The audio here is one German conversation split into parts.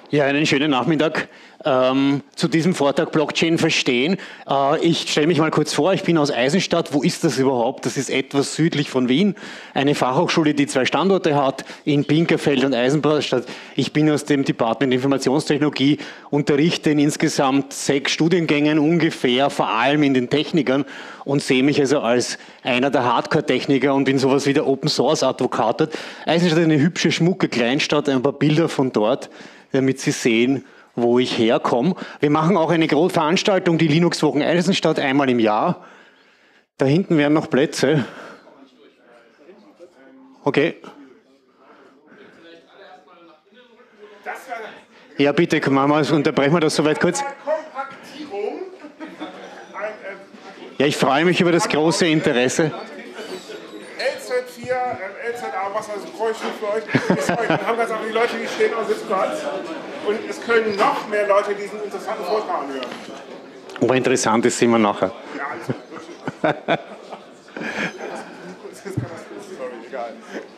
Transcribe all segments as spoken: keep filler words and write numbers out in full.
Ja, einen schönen Nachmittag. Ähm, zu diesem Vortrag Blockchain verstehen. Äh, ich stelle mich mal kurz vor, ich bin aus Eisenstadt. Wo ist das überhaupt? Das ist etwas südlich von Wien. Eine Fachhochschule, die zwei Standorte hat, in Pinkerfeld und Eisenbahnnstadt. Ich bin aus dem Department Informationstechnologie, unterrichte in insgesamt sechs Studiengängen ungefähr, vor allem in den Technikern, und sehe mich also als einer der Hardcore-Techniker und bin sowas wie der Open-Source-Advokat. Eisenstadt ist eine hübsche, schmucke Kleinstadt, ein paar Bilder von dort, damit Sie sehen, wo ich herkomme. Wir machen auch eine große Veranstaltung, die Linux-Wochen Eisenstadt, einmal im Jahr. Da hinten wären noch Plätze. Okay. Ja, bitte, machen wir, unterbrechen wir das soweit kurz. Ja, ich freue mich über das große Interesse. L Z vier, L Z A, was also bräuchte ich für euch? Dann haben ganz einfach die Leute, die stehen am Sitzplatz. Und es können noch mehr Leute diesen interessanten Vortrag anhören. Aber interessant ist, sehen wir nachher. Ja, alles gut. Sorry, egal.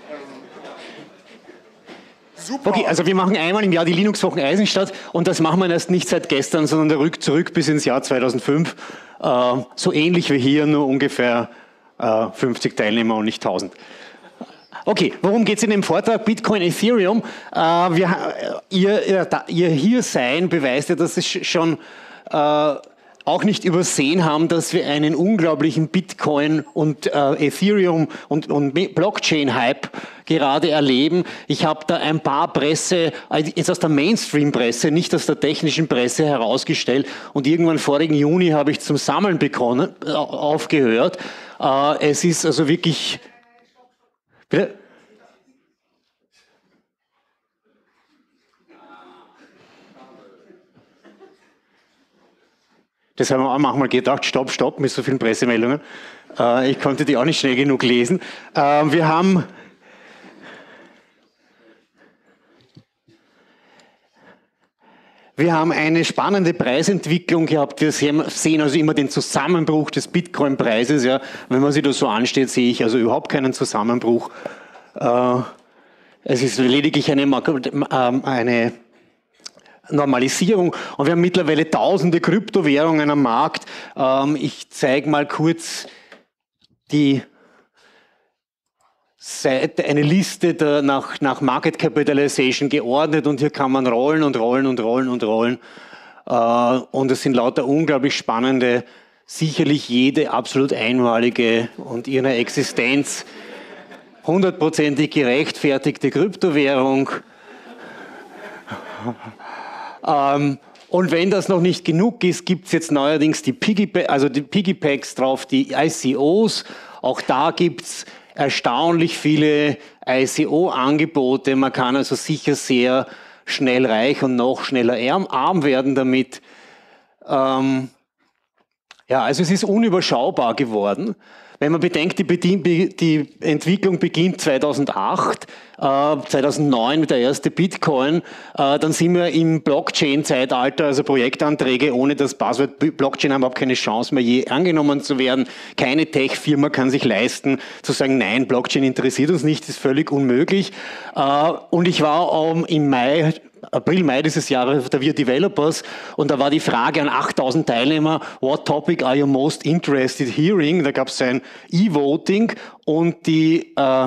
Super. Okay, also wir machen einmal im Jahr die Linux-Wochen Eisenstadt und das machen wir erst nicht seit gestern, sondern zurück, zurück bis ins Jahr zweitausendfünf. Äh, so ähnlich wie hier, nur ungefähr äh, fünfzig Teilnehmer und nicht tausend. Okay, worum geht es in dem Vortrag? Bitcoin, Ethereum. Äh, wir, ihr, ihr, ihr hier sein beweist ja, dass es schon äh, auch nicht übersehen haben, dass wir einen unglaublichen Bitcoin und äh, Ethereum und, und Blockchain-Hype gerade erleben. Ich habe da ein paar Presse, jetzt aus der Mainstream-Presse, nicht aus der technischen Presse herausgestellt, und irgendwann vorigen Juni habe ich zum Sammeln begonnen, äh, aufgehört. Äh, es ist also wirklich... Bitte? Das haben wir auch manchmal gedacht, stopp, stopp, mit so vielen Pressemeldungen. Äh, ich konnte die auch nicht schnell genug lesen. Äh, wir haben... Wir haben eine spannende Preisentwicklung gehabt. Wir sehen also immer den Zusammenbruch des Bitcoin-Preises. Ja. Wenn man sich da so ansteht, sehe ich also überhaupt keinen Zusammenbruch. Äh, es ist lediglich eine, eine Normalisierung, und wir haben mittlerweile tausende Kryptowährungen am Markt. Ähm, ich zeige mal kurz die Seite, eine Liste der nach, nach Market Capitalization geordnet, und hier kann man rollen und rollen und rollen und rollen. Äh, und es sind lauter unglaublich spannende, sicherlich jede absolut einmalige und ihrer Existenz hundertprozentig gerechtfertigte Kryptowährung. Ähm, und wenn das noch nicht genug ist, gibt es jetzt neuerdings die, Piggyback, also die Piggybacks drauf, die I C Os. Auch da gibt es erstaunlich viele I C O-Angebote. Man kann also sicher sehr schnell reich und noch schneller arm werden damit. Ähm, ja, also es ist unüberschaubar geworden. Wenn man bedenkt, die, die Entwicklung beginnt zweitausendacht, äh, zweitausendneun mit der erste Bitcoin, äh, dann sind wir im Blockchain-Zeitalter, also Projektanträge ohne das Passwort Blockchain haben überhaupt keine Chance mehr, je angenommen zu werden. Keine Tech-Firma kann sich leisten, zu sagen, nein, Blockchain interessiert uns nicht, ist völlig unmöglich. Äh, und ich war ähm, im Mai, April, Mai dieses Jahres auf der Wir Developers, und da war die Frage an achttausend Teilnehmer, what topic are you most interested hearing? Da gab es ein E-Voting, und die äh,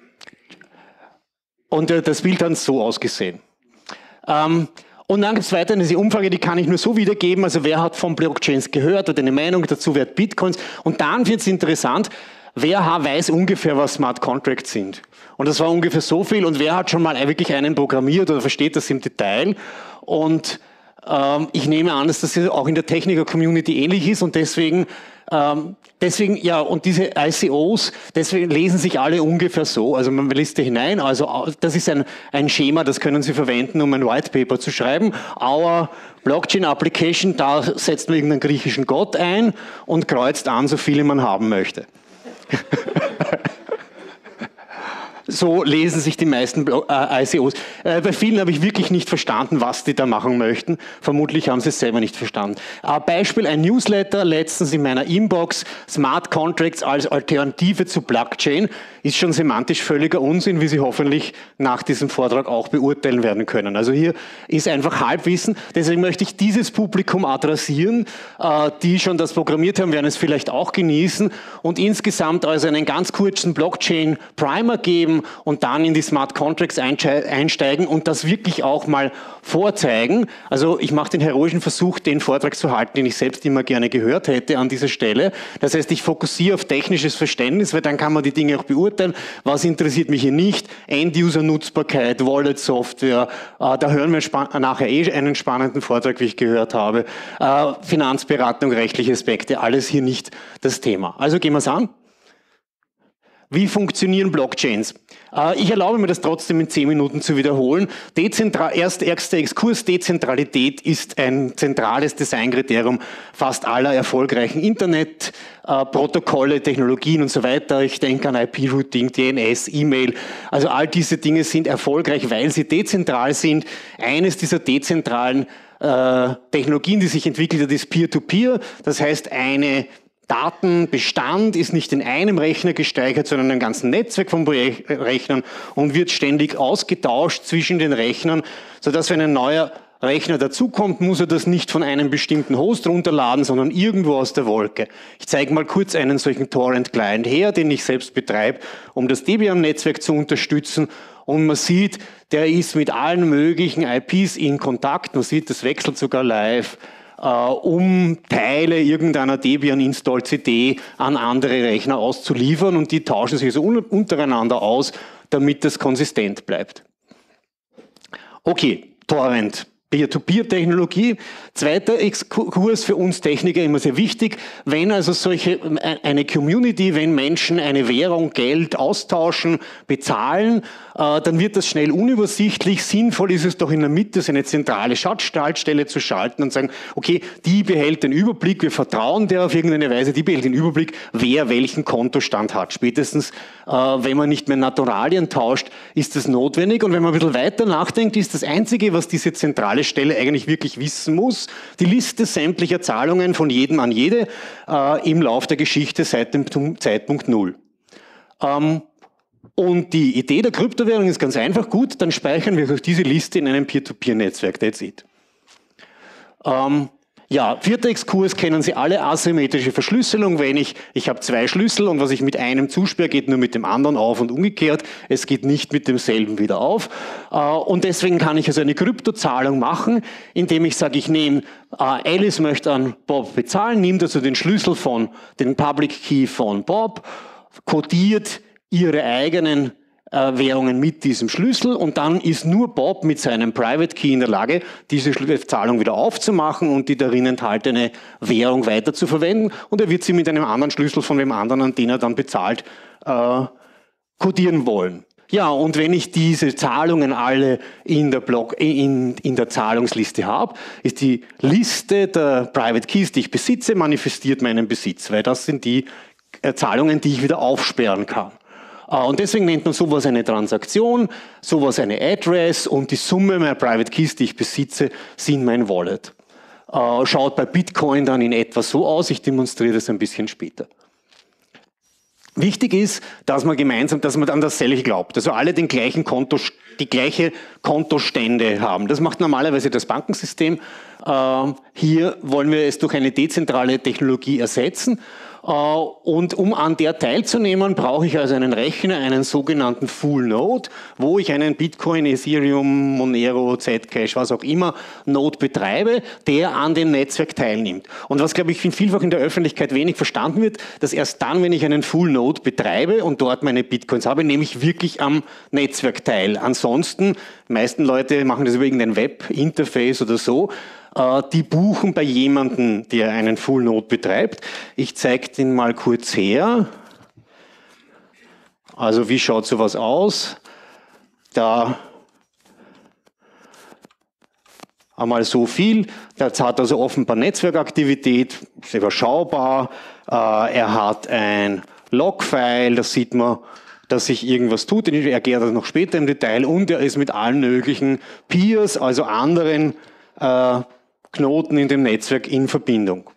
und äh, das Bild hat so ausgesehen. Ähm, und dann gibt es weiter diese Umfrage, die kann ich nur so wiedergeben, also wer hat von Blockchains gehört oder eine Meinung dazu, wer hat Bitcoins, und dann wird es interessant, wer weiß ungefähr, was Smart Contracts sind. Und das war ungefähr so viel, und wer hat schon mal wirklich einen programmiert oder versteht das im Detail. Und ähm, ich nehme an, dass das auch in der Techniker-Community ähnlich ist, und deswegen, ähm, deswegen, ja, und diese I C Os, deswegen lesen sich alle ungefähr so, also man liest da hinein, also das ist ein, ein Schema, das können Sie verwenden, um ein White Paper zu schreiben. Our Blockchain Application, da setzt man irgendeinen griechischen Gott ein und kreuzt an, so viele man haben möchte. so lesen sich die meisten äh, I C Os. Äh, bei vielen habe ich wirklich nicht verstanden, was die da machen möchten. Vermutlich haben sie es selber nicht verstanden. Äh, Beispiel, ein Newsletter letztens in meiner Inbox, Smart Contracts als Alternative zu Blockchain, ist schon semantisch völliger Unsinn, wie Sie hoffentlich nach diesem Vortrag auch beurteilen werden können. Also hier ist einfach Halbwissen. Deswegen möchte ich dieses Publikum adressieren. Äh, die schon das programmiert haben, werden es vielleicht auch genießen und insgesamt also einen ganz kurzen Blockchain-Primer geben und dann in die Smart Contracts einsteigen und das wirklich auch mal vorzeigen. Also ich mache den heroischen Versuch, den Vortrag zu halten, den ich selbst immer gerne gehört hätte an dieser Stelle. Das heißt, ich fokussiere auf technisches Verständnis, weil dann kann man die Dinge auch beurteilen. Was interessiert mich hier nicht? End-User-Nutzbarkeit, Wallet-Software, äh, da hören wir nachher eh einen spannenden Vortrag, wie ich gehört habe. Äh, Finanzberatung, rechtliche Aspekte, alles hier nicht das Thema. Also gehen wir es an. Wie funktionieren Blockchains? Ich erlaube mir das trotzdem in zehn Minuten zu wiederholen. Dezentral, erst, erster Exkurs, Dezentralität ist ein zentrales Designkriterium fast aller erfolgreichen Internetprotokolle, Technologien und so weiter. Ich denke an I P-Routing, D N S, E-Mail. Also all diese Dinge sind erfolgreich, weil sie dezentral sind. Eines dieser dezentralen äh, Technologien, die sich entwickelt hat, ist Peer-to-Peer. Das heißt, eine Datenbestand ist nicht in einem Rechner gespeichert, sondern in einem ganzen Netzwerk von Rechnern und wird ständig ausgetauscht zwischen den Rechnern, sodass wenn ein neuer Rechner dazukommt, muss er das nicht von einem bestimmten Host runterladen, sondern irgendwo aus der Wolke. Ich zeige mal kurz einen solchen Torrent-Client her, den ich selbst betreibe, um das Debian-Netzwerk zu unterstützen. Und man sieht, der ist mit allen möglichen I Ps in Kontakt. Man sieht, das wechselt sogar live. Um Teile irgendeiner Debian-Install-C D an andere Rechner auszuliefern und die tauschen sich so untereinander aus, damit das konsistent bleibt. Okay, Torrent. Peer-to-Peer-Technologie. Zweiter Exkurs für uns Techniker immer sehr wichtig. Wenn also solche, eine Community, wenn Menschen eine Währung, Geld austauschen, bezahlen, äh, dann wird das schnell unübersichtlich. Sinnvoll ist es doch in der Mitte so eine zentrale Schaltstelle zu schalten und sagen, okay, die behält den Überblick, wir vertrauen der auf irgendeine Weise, die behält den Überblick, wer welchen Kontostand hat. Spätestens, äh, wenn man nicht mehr Naturalien tauscht, ist das notwendig. Und wenn man ein bisschen weiter nachdenkt, ist das Einzige, was diese zentrale Stelle eigentlich wirklich wissen muss, die Liste sämtlicher Zahlungen von jedem an jede äh, im Lauf der Geschichte seit dem Zeitpunkt Null. Ähm, und die Idee der Kryptowährung ist ganz einfach, gut, dann speichern wir durch diese Liste in einem Peer-to-Peer-Netzwerk, that's it. Ähm, Ja, vierter Exkurs kennen Sie alle, asymmetrische Verschlüsselung. Wenn ich, ich habe zwei Schlüssel und was ich mit einem zusperre, geht nur mit dem anderen auf und umgekehrt. Es geht nicht mit demselben wieder auf. Und deswegen kann ich also eine Kryptozahlung machen, indem ich sage, ich nehme, Alice möchte an Bob bezahlen, nimmt also den Schlüssel von, den Public Key von Bob, kodiert ihre eigenen Währungen mit diesem Schlüssel und dann ist nur Bob mit seinem Private Key in der Lage, diese Zahlung wieder aufzumachen und die darin enthaltene Währung weiter zu verwenden und er wird sie mit einem anderen Schlüssel von dem anderen, an den er dann bezahlt, äh, kodieren wollen. Ja, und wenn ich diese Zahlungen alle in der, Block, in, in der Zahlungsliste habe, ist die Liste der Private Keys, die ich besitze, manifestiert meinen Besitz, weil das sind die äh, Zahlungen, die ich wieder aufsperren kann. Und deswegen nennt man sowas eine Transaktion, sowas eine Address und die Summe meiner Private Keys, die ich besitze, sind mein Wallet. Schaut bei Bitcoin dann in etwa so aus, ich demonstriere das ein bisschen später. Wichtig ist, dass man gemeinsam, dass man an dasselbe glaubt, also alle den gleichen Konto, die gleiche Kontostände haben. Das macht normalerweise das Bankensystem. Hier wollen wir es durch eine dezentrale Technologie ersetzen. Und um an der teilzunehmen, brauche ich also einen Rechner, einen sogenannten Full Node, wo ich einen Bitcoin, Ethereum, Monero, Zcash, was auch immer, Node betreibe, der an dem Netzwerk teilnimmt. Und was, glaube ich, vielfach in der Öffentlichkeit wenig verstanden wird, dass erst dann, wenn ich einen Full Node betreibe und dort meine Bitcoins habe, nehme ich wirklich am Netzwerk teil. Ansonsten, die meisten Leute machen das über irgendein Web-Interface oder so, die buchen bei jemandem, der einen Full Node betreibt. Ich zeige den mal kurz her. Also wie schaut sowas aus? Da einmal so viel. Das hat also offenbar Netzwerkaktivität, ist überschaubar. Er hat ein Logfile, das sieht man dass sich irgendwas tut. Ich erkläre das noch später im Detail. Und er ist mit allen möglichen Peers, also anderen äh, Knoten in dem Netzwerk in Verbindung.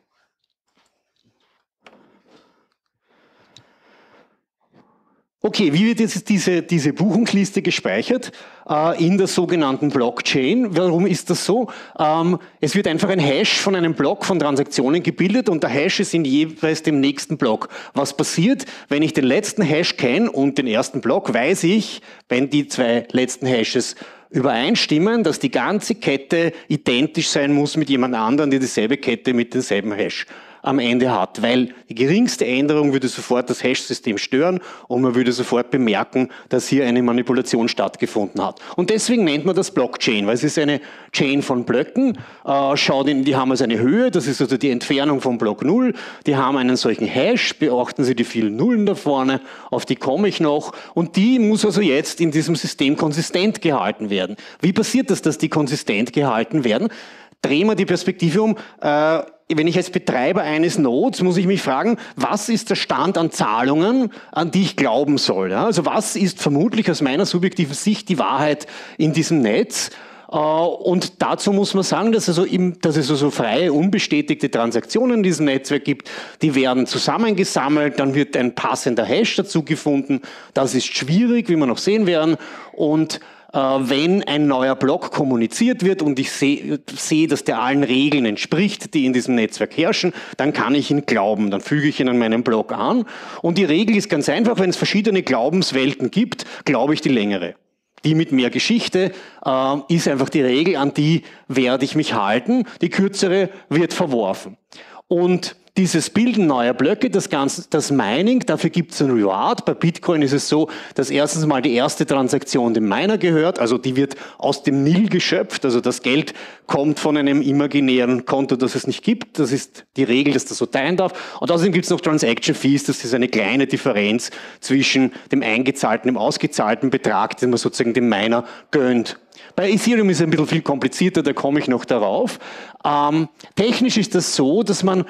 Okay, wie wird jetzt diese, diese Buchungsliste gespeichert? Äh, in der sogenannten Blockchain. Warum ist das so? Ähm, es wird einfach ein Hash von einem Block von Transaktionen gebildet und der Hash ist in jeweils dem nächsten Block. Was passiert, wenn ich den letzten Hash kenne und den ersten Block, weiß ich, wenn die zwei letzten Hashes übereinstimmen, dass die ganze Kette identisch sein muss mit jemand anderem, der dieselbe Kette mit demselben Hash am Ende hat, weil die geringste Änderung würde sofort das Hash-System stören und man würde sofort bemerken, dass hier eine Manipulation stattgefunden hat. Und deswegen nennt man das Blockchain, weil es ist eine Chain von Blöcken, äh, schaut in, die haben also eine Höhe, das ist also die Entfernung vom Block null, die haben einen solchen Hash, beachten Sie die vielen Nullen da vorne, auf die komme ich noch, und die muss also jetzt in diesem System konsistent gehalten werden. Wie passiert das, dass die konsistent gehalten werden? Drehen wir die Perspektive um, äh, wenn ich als Betreiber eines Nodes, muss ich mich fragen, was ist der Stand an Zahlungen, an die ich glauben soll? Ja? Also was ist vermutlich aus meiner subjektiven Sicht die Wahrheit in diesem Netz? Äh, und dazu muss man sagen, dass, also im, dass es also freie, unbestätigte Transaktionen in diesem Netzwerk gibt. Die werden zusammengesammelt, dann wird ein passender Hash dazu gefunden. Das ist schwierig, wie wir noch sehen werden. Und wenn ein neuer Block kommuniziert wird und ich sehe, sehe, dass der allen Regeln entspricht, die in diesem Netzwerk herrschen, dann kann ich ihn glauben. Dann füge ich ihn an meinen Block an. Und die Regel ist ganz einfach, wenn es verschiedene Glaubenswelten gibt, glaube ich die längere. Die mit mehr Geschichte äh, ist einfach die Regel, an die werde ich mich halten. Die kürzere wird verworfen. Und dieses Bilden neuer Blöcke, das Ganze, das Mining, dafür gibt es ein Reward. Bei Bitcoin ist es so, dass erstens mal die erste Transaktion dem Miner gehört, also die wird aus dem Nil geschöpft, also das Geld kommt von einem imaginären Konto, das es nicht gibt. Das ist die Regel, dass das so teilen darf. Und außerdem gibt es noch Transaction Fees, das ist eine kleine Differenz zwischen dem eingezahlten und dem ausgezahlten Betrag, den man sozusagen dem Miner gönnt. Bei Ethereum ist es ein bisschen viel komplizierter, da komme ich noch darauf. Ähm, technisch ist das so, dass man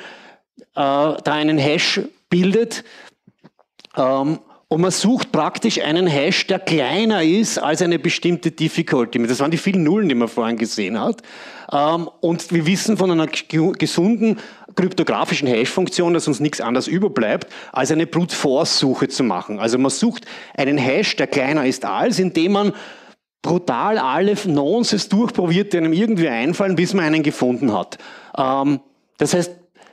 da einen Hash bildet ähm, und man sucht praktisch einen Hash, der kleiner ist als eine bestimmte Difficulty. Das waren die vielen Nullen, die man vorhin gesehen hat. Ähm, und wir wissen von einer gesunden kryptografischen Hash-Funktion, dass uns nichts anderes überbleibt, als eine Brute-Force-Suche zu machen. Also man sucht einen Hash, der kleiner ist als, indem man brutal alle Nonces durchprobiert, die einem irgendwie einfallen, bis man einen gefunden hat. Ähm, das heißt,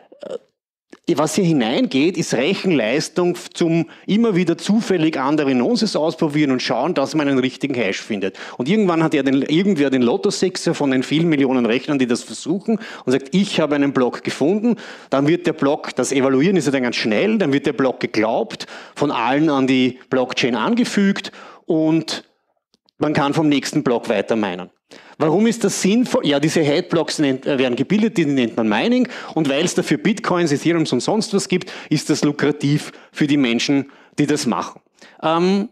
was hier hineingeht, ist Rechenleistung zum immer wieder zufällig andere Nonces ausprobieren und schauen, dass man einen richtigen Hash findet. Und irgendwann hat er den, irgendwer den Lotto-Sechser von den vielen Millionen Rechnern, die das versuchen, und sagt, ich habe einen Block gefunden. Dann wird der Block, das Evaluieren ist ja dann ganz schnell, dann wird der Block geglaubt, von allen an die Blockchain angefügt und man kann vom nächsten Block weiter minen. Warum ist das sinnvoll? Ja, diese Headblocks werden gebildet, die nennt man Mining. Und weil es dafür Bitcoins, Ethereums und sonst was gibt, ist das lukrativ für die Menschen, die das machen. Ähm,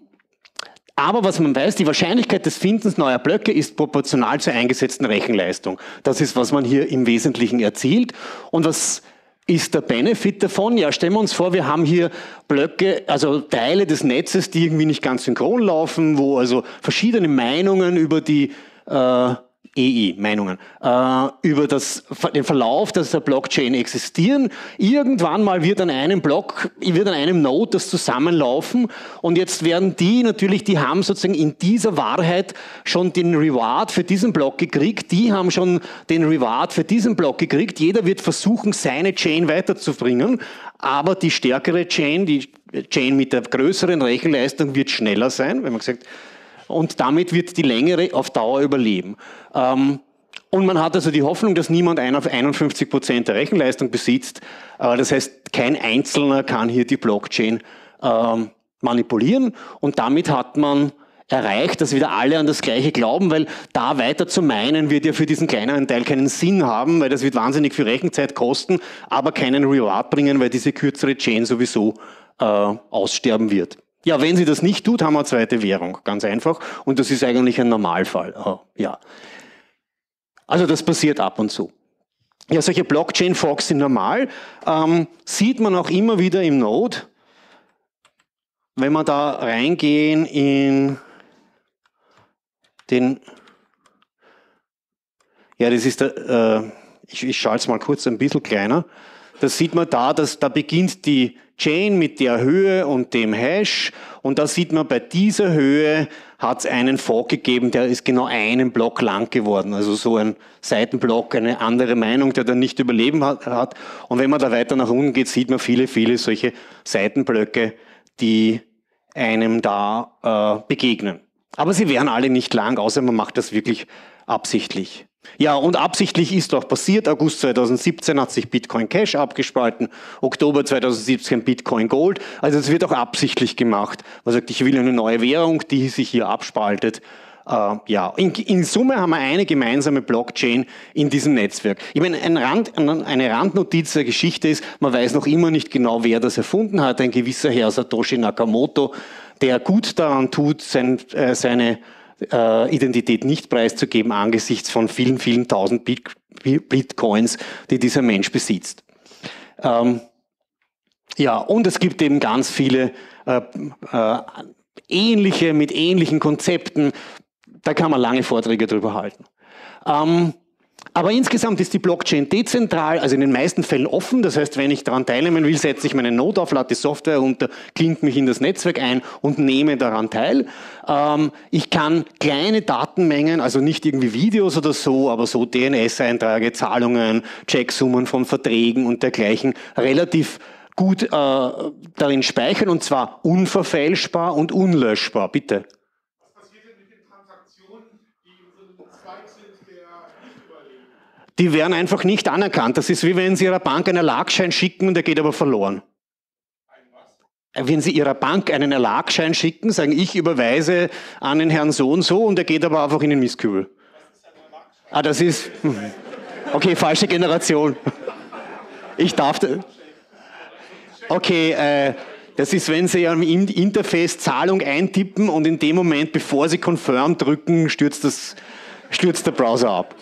aber was man weiß, die Wahrscheinlichkeit des Findens neuer Blöcke ist proportional zur eingesetzten Rechenleistung. Das ist, was man hier im Wesentlichen erzielt. Und was ist der Benefit davon? Ja, stellen wir uns vor, wir haben hier Blöcke, also Teile des Netzes, die irgendwie nicht ganz synchron laufen, wo also verschiedene Meinungen über die äh, E I-Meinungen, äh, über das, den Verlauf der Blockchain existieren. Irgendwann mal wird an einem Block, wird an einem Node das zusammenlaufen und jetzt werden die natürlich, die haben sozusagen in dieser Wahrheit schon den Reward für diesen Block gekriegt, die haben schon den Reward für diesen Block gekriegt. Jeder wird versuchen, seine Chain weiterzubringen, aber die stärkere Chain, die Chain mit der größeren Rechenleistung wird schneller sein, wenn man gesagt, und damit wird die längere auf Dauer überleben. Ähm, und man hat also die Hoffnung, dass niemand einundfünfzig Prozent der Rechenleistung besitzt. Äh, das heißt, kein Einzelner kann hier die Blockchain ähm, manipulieren. Und damit hat man erreicht, dass wieder alle an das Gleiche glauben, weil da weiter zu meinen wird ja für diesen kleineren Teil keinen Sinn haben, weil das wird wahnsinnig viel Rechenzeit kosten, aber keinen Reward bringen, weil diese kürzere Chain sowieso äh, aussterben wird. Ja, wenn sie das nicht tut, haben wir eine zweite Währung, ganz einfach. Und das ist eigentlich ein Normalfall. Oh, ja. Also das passiert ab und zu. Ja, solche Blockchain-Forks sind normal. Ähm, sieht man auch immer wieder im Node. wenn wir da reingehen in den, ja, das ist der, äh, ich, ich schalte es mal kurz ein bisschen kleiner. Da sieht man da, dass da beginnt die Chain mit der Höhe und dem Hash und da sieht man, bei dieser Höhe hat es einen Fork gegeben, der ist genau einen Block lang geworden, also so ein Seitenblock, eine andere Meinung, der dann nicht überleben hat. Und wenn man da weiter nach unten geht, sieht man viele, viele solche Seitenblöcke, die einem da äh, begegnen. Aber sie wären alle nicht lang, außer man macht das wirklich absichtlich. Ja, und absichtlich ist auch passiert. August zweitausendsiebzehn hat sich Bitcoin Cash abgespalten, Oktober zweitausendsiebzehn Bitcoin Gold. Also es wird auch absichtlich gemacht. Man sagt, ich will eine neue Währung, die sich hier abspaltet. Äh, ja, in, in Summe haben wir eine gemeinsame Blockchain in diesem Netzwerk. Ich meine, ein Rand, eine Randnotiz der Geschichte ist, man weiß noch immer nicht genau, wer das erfunden hat. Ein gewisser Herr Satoshi Nakamoto, der gut daran tut, sein, äh, seine Äh, Identität nicht preiszugeben angesichts von vielen, vielen tausend Bit Bitcoins, die dieser Mensch besitzt. Ähm, ja, und es gibt eben ganz viele äh, äh, ähnliche, mit ähnlichen Konzepten. Da kann man lange Vorträge drüber halten. Ähm, Aber insgesamt ist die Blockchain dezentral, also in den meisten Fällen offen. Das heißt, wenn ich daran teilnehmen will, setze ich meine Node auf, lade die Software runter, klinke mich in das Netzwerk ein und nehme daran teil. Ähm, ich kann kleine Datenmengen, also nicht irgendwie Videos oder so, aber so D N S-Einträge, Zahlungen, Checksummen von Verträgen und dergleichen relativ gut äh, darin speichern, und zwar unverfälschbar und unlöschbar. Bitte. Die werden einfach nicht anerkannt. Das ist wie wenn Sie Ihrer Bank einen Erlagschein schicken und der geht aber verloren. Wenn Sie Ihrer Bank einen Erlagschein schicken, sagen, ich überweise an den Herrn so und so und der geht aber einfach in den Mistkübel. Ah, das ist... Okay, falsche Generation. Ich darf... Okay, äh, das ist, wenn Sie am Interface Zahlung eintippen und in dem Moment, bevor Sie Confirm drücken, stürzt, das, stürzt der Browser ab.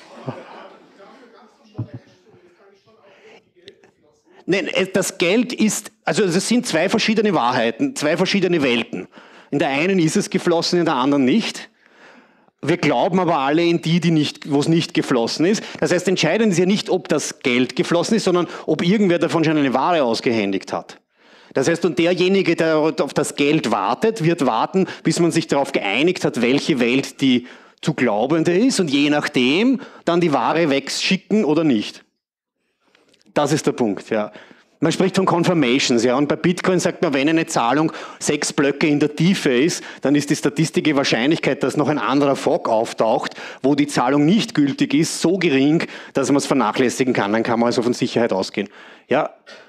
Nein, das Geld ist, also es sind zwei verschiedene Wahrheiten, zwei verschiedene Welten. In der einen ist es geflossen, in der anderen nicht. Wir glauben aber alle in die, die nicht, wo es nicht geflossen ist. Das heißt, entscheidend ist ja nicht, ob das Geld geflossen ist, sondern ob irgendwer davon schon eine Ware ausgehändigt hat. Das heißt, und derjenige, der auf das Geld wartet, wird warten, bis man sich darauf geeinigt hat, welche Welt die zu glaubende ist, und je nachdem dann die Ware wegschicken oder nicht. Das ist der Punkt, ja. Man spricht von Confirmations, ja, und bei Bitcoin sagt man, wenn eine Zahlung sechs Blöcke in der Tiefe ist, dann ist die statistische Wahrscheinlichkeit, dass noch ein anderer Fork auftaucht, wo die Zahlung nicht gültig ist, so gering, dass man es vernachlässigen kann. Dann kann man also von Sicherheit ausgehen. Ja.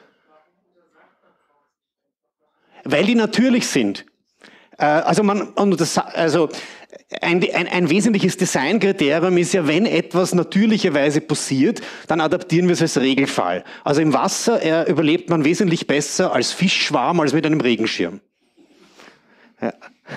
Weil die natürlich sind. Also man, und das, also ein, ein, ein wesentliches Designkriterium ist ja, wenn etwas natürlicherweise passiert, dann adaptieren wir es als Regelfall. Also im Wasser äh, überlebt man wesentlich besser als Fischschwarm als mit einem Regenschirm. Ja.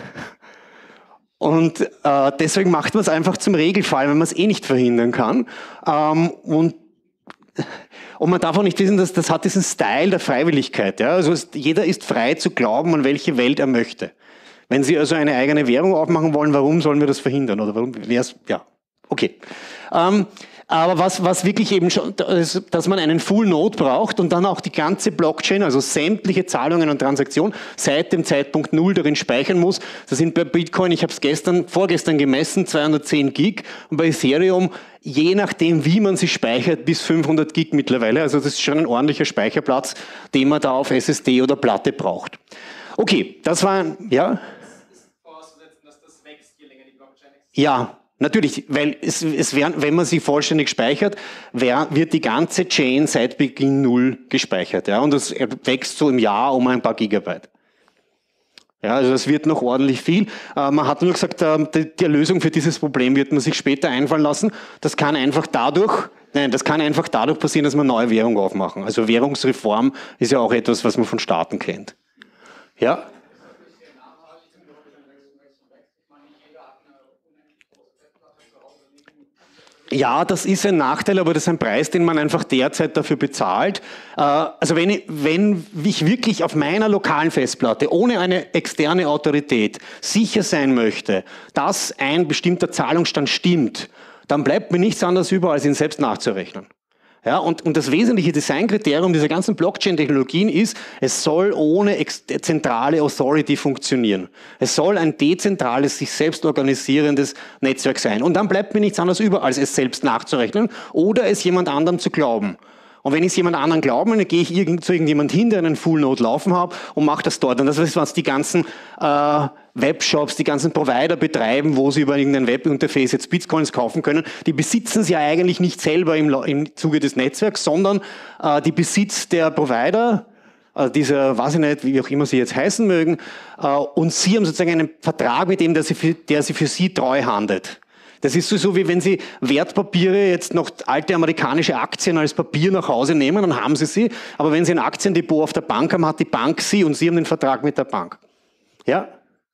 Und äh, deswegen macht man es einfach zum Regelfall, wenn man es eh nicht verhindern kann. Ähm, und Und man darf auch nicht wissen, dass das hat diesen Style der Freiwilligkeit. Ja? Also es, jeder ist frei zu glauben, an welche Welt er möchte. Wenn Sie also eine eigene Währung aufmachen wollen, warum sollen wir das verhindern? Oder warum wär's? Ja, okay. Ähm, aber was, was wirklich eben schon, dass man einen Full Node braucht und dann auch die ganze Blockchain, also sämtliche Zahlungen und Transaktionen seit dem Zeitpunkt Null darin speichern muss. Das sind bei Bitcoin, ich habe es gestern, vorgestern gemessen, zweihundertzehn Gig, und bei Ethereum, je nachdem, wie man sie speichert, bis fünfhundert Gig mittlerweile. Also das ist schon ein ordentlicher Speicherplatz, den man da auf S S D oder Platte braucht. Okay, das war, ja? Ja, natürlich, weil es, es wär, wenn man sie vollständig speichert, wär, wird die ganze Chain seit Beginn Null gespeichert. Ja, und es wächst so im Jahr um ein paar Gigabyte. Ja, also es wird noch ordentlich viel. Äh, man hat nur gesagt, äh, die, die Lösung für dieses Problem wird man sich später einfallen lassen. Das kann einfach dadurch, nein, das kann einfach dadurch passieren, dass man neue Währung aufmachen. Also Währungsreform ist ja auch etwas, was man von Staaten kennt. Ja? Ja, das ist ein Nachteil, aber das ist ein Preis, den man einfach derzeit dafür bezahlt. Also wenn ich, wenn ich wirklich auf meiner lokalen Festplatte ohne eine externe Autorität sicher sein möchte, dass ein bestimmter Zahlungsstand stimmt, dann bleibt mir nichts anderes über, als ihn selbst nachzurechnen. Ja, und, und das wesentliche Designkriterium dieser ganzen Blockchain-Technologien ist, es soll ohne zentrale Authority funktionieren. Es soll ein dezentrales, sich selbst organisierendes Netzwerk sein. Und dann bleibt mir nichts anderes über, als es selbst nachzurechnen oder es jemand anderem zu glauben. Und wenn ich es jemand anderen glaube, dann gehe ich irgend, zu irgendjemand hin, der einen Full Node laufen hat und mache das dort. Und das ist, was die ganzen äh, Webshops, die ganzen Provider betreiben, wo sie über irgendein Webinterface jetzt Bitcoins kaufen können. Die besitzen sie ja eigentlich nicht selber im, im Zuge des Netzwerks, sondern äh, die besitzt der Provider, äh, dieser, weiß ich nicht, wie auch immer sie jetzt heißen mögen, äh, und sie haben sozusagen einen Vertrag mit dem, der sie für, der sie, für sie treu handelt. Das ist so, wie wenn Sie Wertpapiere, jetzt noch alte amerikanische Aktien als Papier nach Hause nehmen, dann haben Sie sie. Aber wenn Sie ein Aktiendepot auf der Bank haben, hat die Bank sie und Sie haben den Vertrag mit der Bank. Ja?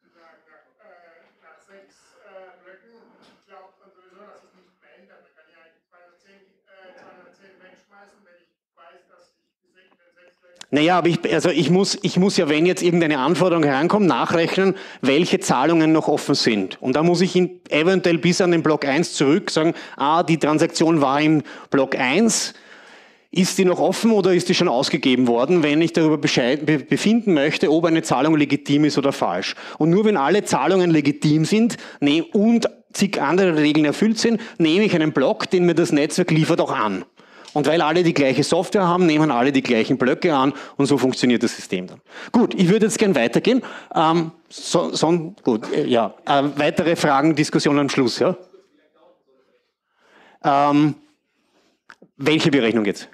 Naja, aber ich, also ich muss, ich muss ja, wenn jetzt irgendeine Anforderung herankommt, nachrechnen, welche Zahlungen noch offen sind. Und da muss ich ihn eventuell bis an den Block eins zurück sagen, ah, die Transaktion war im Block eins, ist die noch offen oder ist die schon ausgegeben worden, wenn ich darüber Bescheid, be, befinden möchte, ob eine Zahlung legitim ist oder falsch. Und nur wenn alle Zahlungen legitim sind ne, und zig andere Regeln erfüllt sind, nehme ich einen Block, den mir das Netzwerk liefert, auch an. Und weil alle die gleiche Software haben, nehmen alle die gleichen Blöcke an und so funktioniert das System dann. Gut, ich würde jetzt gern weitergehen. Ähm, so, so, gut, äh, ja. Äh, weitere Fragen, Diskussionen am Schluss, ja? Ähm, welche Berechnung jetzt?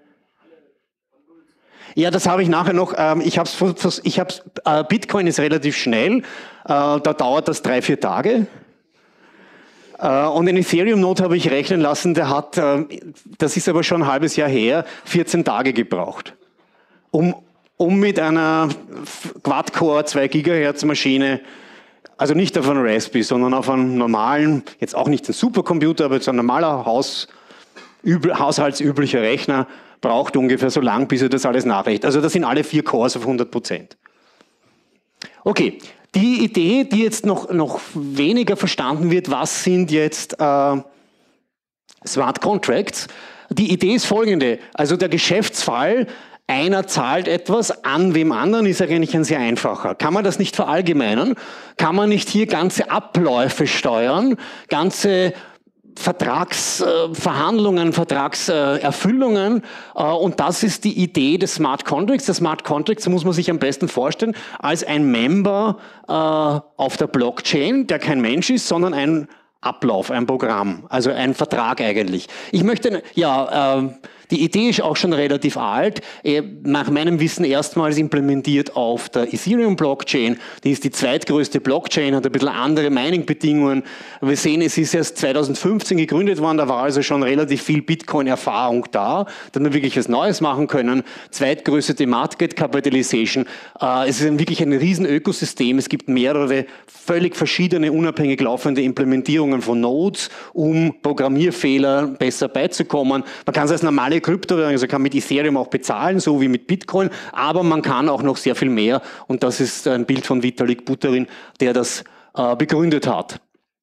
Ja, das habe ich nachher noch. Ähm, ich habe ich hab's, äh, Bitcoin ist relativ schnell. Äh, da dauert das drei, vier Tage. Und den Ethereum-Node habe ich rechnen lassen, der hat, das ist aber schon ein halbes Jahr her, vierzehn Tage gebraucht, um, um mit einer Quad-Core zwei Gigahertz Maschine, also nicht auf einem Raspberry, sondern auf einem normalen, jetzt auch nicht ein Supercomputer, aber so ein normaler Haus, übel, haushaltsüblicher Rechner, braucht ungefähr so lang, bis er das alles nachrechnet. Also das sind alle vier Cores auf hundert Prozent. Okay. Die Idee, die jetzt noch, noch weniger verstanden wird, was sind jetzt äh, Smart Contracts? Die Idee ist folgende, also der Geschäftsfall, einer zahlt etwas an wem anderen, ist eigentlich ein sehr einfacher. Kann man das nicht verallgemeinern? Kann man nicht hier ganze Abläufe steuern, ganze Vertragsverhandlungen, Vertragserfüllungen, und das ist die Idee des Smart Contracts. Der Smart Contracts muss man sich am besten vorstellen als ein Member auf der Blockchain, der kein Mensch ist, sondern ein Ablauf, ein Programm, also ein Vertrag eigentlich. Ich möchte, ja, die Idee ist auch schon relativ alt, nach meinem Wissen erstmals implementiert auf der Ethereum-Blockchain. Die ist die zweitgrößte Blockchain, hat ein bisschen andere Mining-Bedingungen. Wir sehen, es ist erst zweitausendfünfzehn gegründet worden, da war also schon relativ viel Bitcoin-Erfahrung da, da haben wir wirklich was Neues machen können. Zweitgrößte Market Capitalization. Es ist wirklich ein riesen Ökosystem, es gibt mehrere völlig verschiedene, unabhängig laufende Implementierungen von Nodes, um Programmierfehler besser beizukommen. Man kann es als normale Kryptowährung, also kann mit Ethereum auch bezahlen, so wie mit Bitcoin, aber man kann auch noch sehr viel mehr und das ist ein Bild von Vitalik Buterin, der das äh, begründet hat.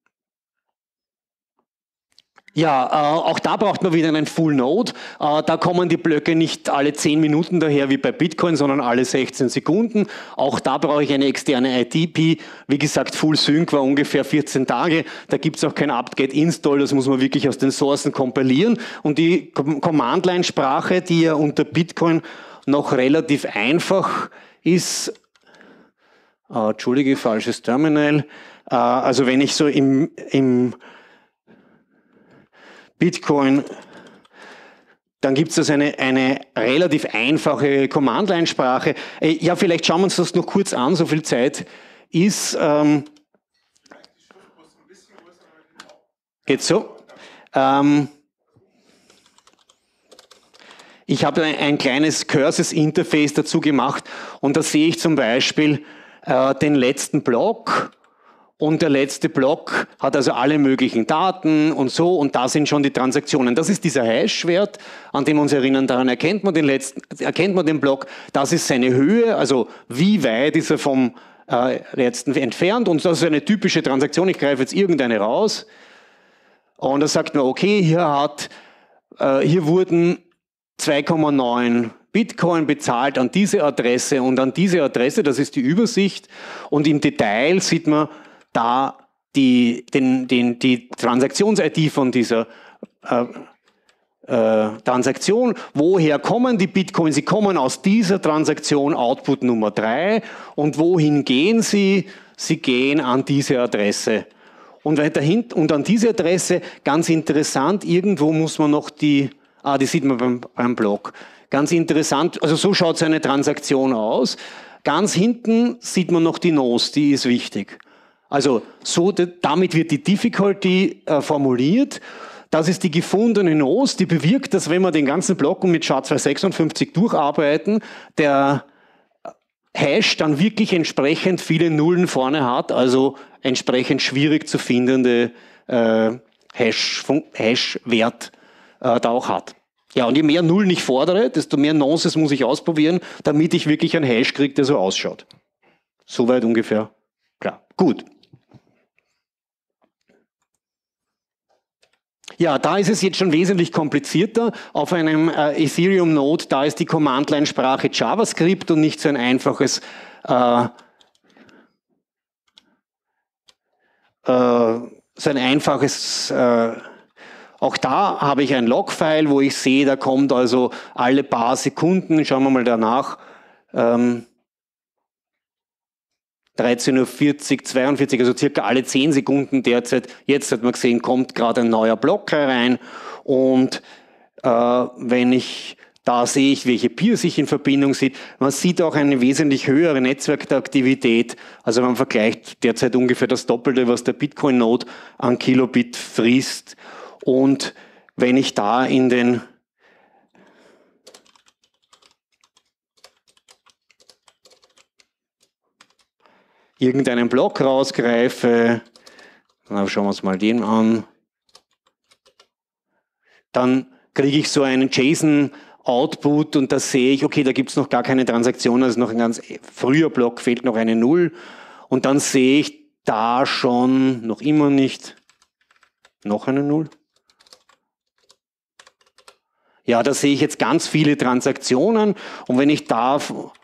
Ja, äh, auch da braucht man wieder einen Full Node. Äh, da kommen die Blöcke nicht alle zehn Minuten daher wie bei Bitcoin, sondern alle sechzehn Sekunden. Auch da brauche ich eine externe I T P. Wie gesagt, Full Sync war ungefähr vierzehn Tage. Da gibt es auch kein apt-get-install, das muss man wirklich aus den Sourcen kompilieren. Und die Command-Line-Sprache, die ja unter Bitcoin noch relativ einfach ist, äh, Entschuldige, falsches Terminal, äh, also wenn ich so im, im Bitcoin, dann gibt es also eine, eine relativ einfache Command-Line-Sprache. Ja, vielleicht schauen wir uns das noch kurz an, so viel Zeit ist. Ähm, geht so. Ähm, ich habe ein, ein kleines Curses-Interface dazu gemacht und da sehe ich zum Beispiel äh, den letzten Block Und der letzte Block hat also alle möglichen Daten und so, und da sind schon die Transaktionen. Das ist dieser Hash-Wert, an dem wir uns erinnern, daran erkennt man den letzten, erkennt man den Block, das ist seine Höhe, also wie weit ist er vom äh, letzten entfernt, und das ist eine typische Transaktion, ich greife jetzt irgendeine raus, und da sagt man, okay, hier hat, äh, hier wurden zwei Komma neun Bitcoin bezahlt an diese Adresse und an diese Adresse, das ist die Übersicht, und im Detail sieht man da die, den, den, die Transaktions-I D von dieser äh, äh, Transaktion. Woher kommen die Bitcoins? Sie kommen aus dieser Transaktion Output Nummer drei. Und wohin gehen sie? Sie gehen an diese Adresse. Und weiter hinten, und an diese Adresse, ganz interessant, irgendwo muss man noch die, ah, die sieht man beim, beim Block. Ganz interessant, also so schaut seine Transaktion aus. Ganz hinten sieht man noch die Nose, die ist wichtig. Also so, damit wird die Difficulty äh, formuliert. Das ist die gefundene Nose, die bewirkt, dass wenn wir den ganzen Block mit S H A zweihundertsechsundfünfzig durcharbeiten, der Hash dann wirklich entsprechend viele Nullen vorne hat, also entsprechend schwierig zu findende äh, Hash-Wert Hash äh, da auch hat. Ja, und je mehr Nullen ich fordere, desto mehr Nonces muss ich ausprobieren, damit ich wirklich einen Hash kriege, der so ausschaut. Soweit ungefähr klar. Gut. Ja, da ist es jetzt schon wesentlich komplizierter. Auf einem äh, Ethereum-Node, da ist die Command-Line-Sprache JavaScript und nicht so ein einfaches äh, äh, so ein einfaches äh, auch da habe ich ein Log-File, wo ich sehe, da kommt also alle paar Sekunden, schauen wir mal danach, ähm, dreizehn Uhr vierzig, zweiundvierzig, also circa alle zehn Sekunden derzeit. Jetzt hat man gesehen, kommt gerade ein neuer Block herein, und äh, wenn ich, da sehe ich, welche Peer sich in Verbindung sieht. Man sieht auch eine wesentlich höhere Netzwerkaktivität, also man vergleicht derzeit ungefähr das Doppelte, was der Bitcoin-Node an Kilobit frisst. Und wenn ich da in den irgendeinen Block rausgreife, dann schauen wir uns mal den an, dann kriege ich so einen JSON-Output, und da sehe ich, okay, da gibt es noch gar keine Transaktion, also noch ein ganz früher Block, fehlt noch eine Null, und dann sehe ich da schon noch immer nicht noch eine Null. Ja, da sehe ich jetzt ganz viele Transaktionen, und wenn ich da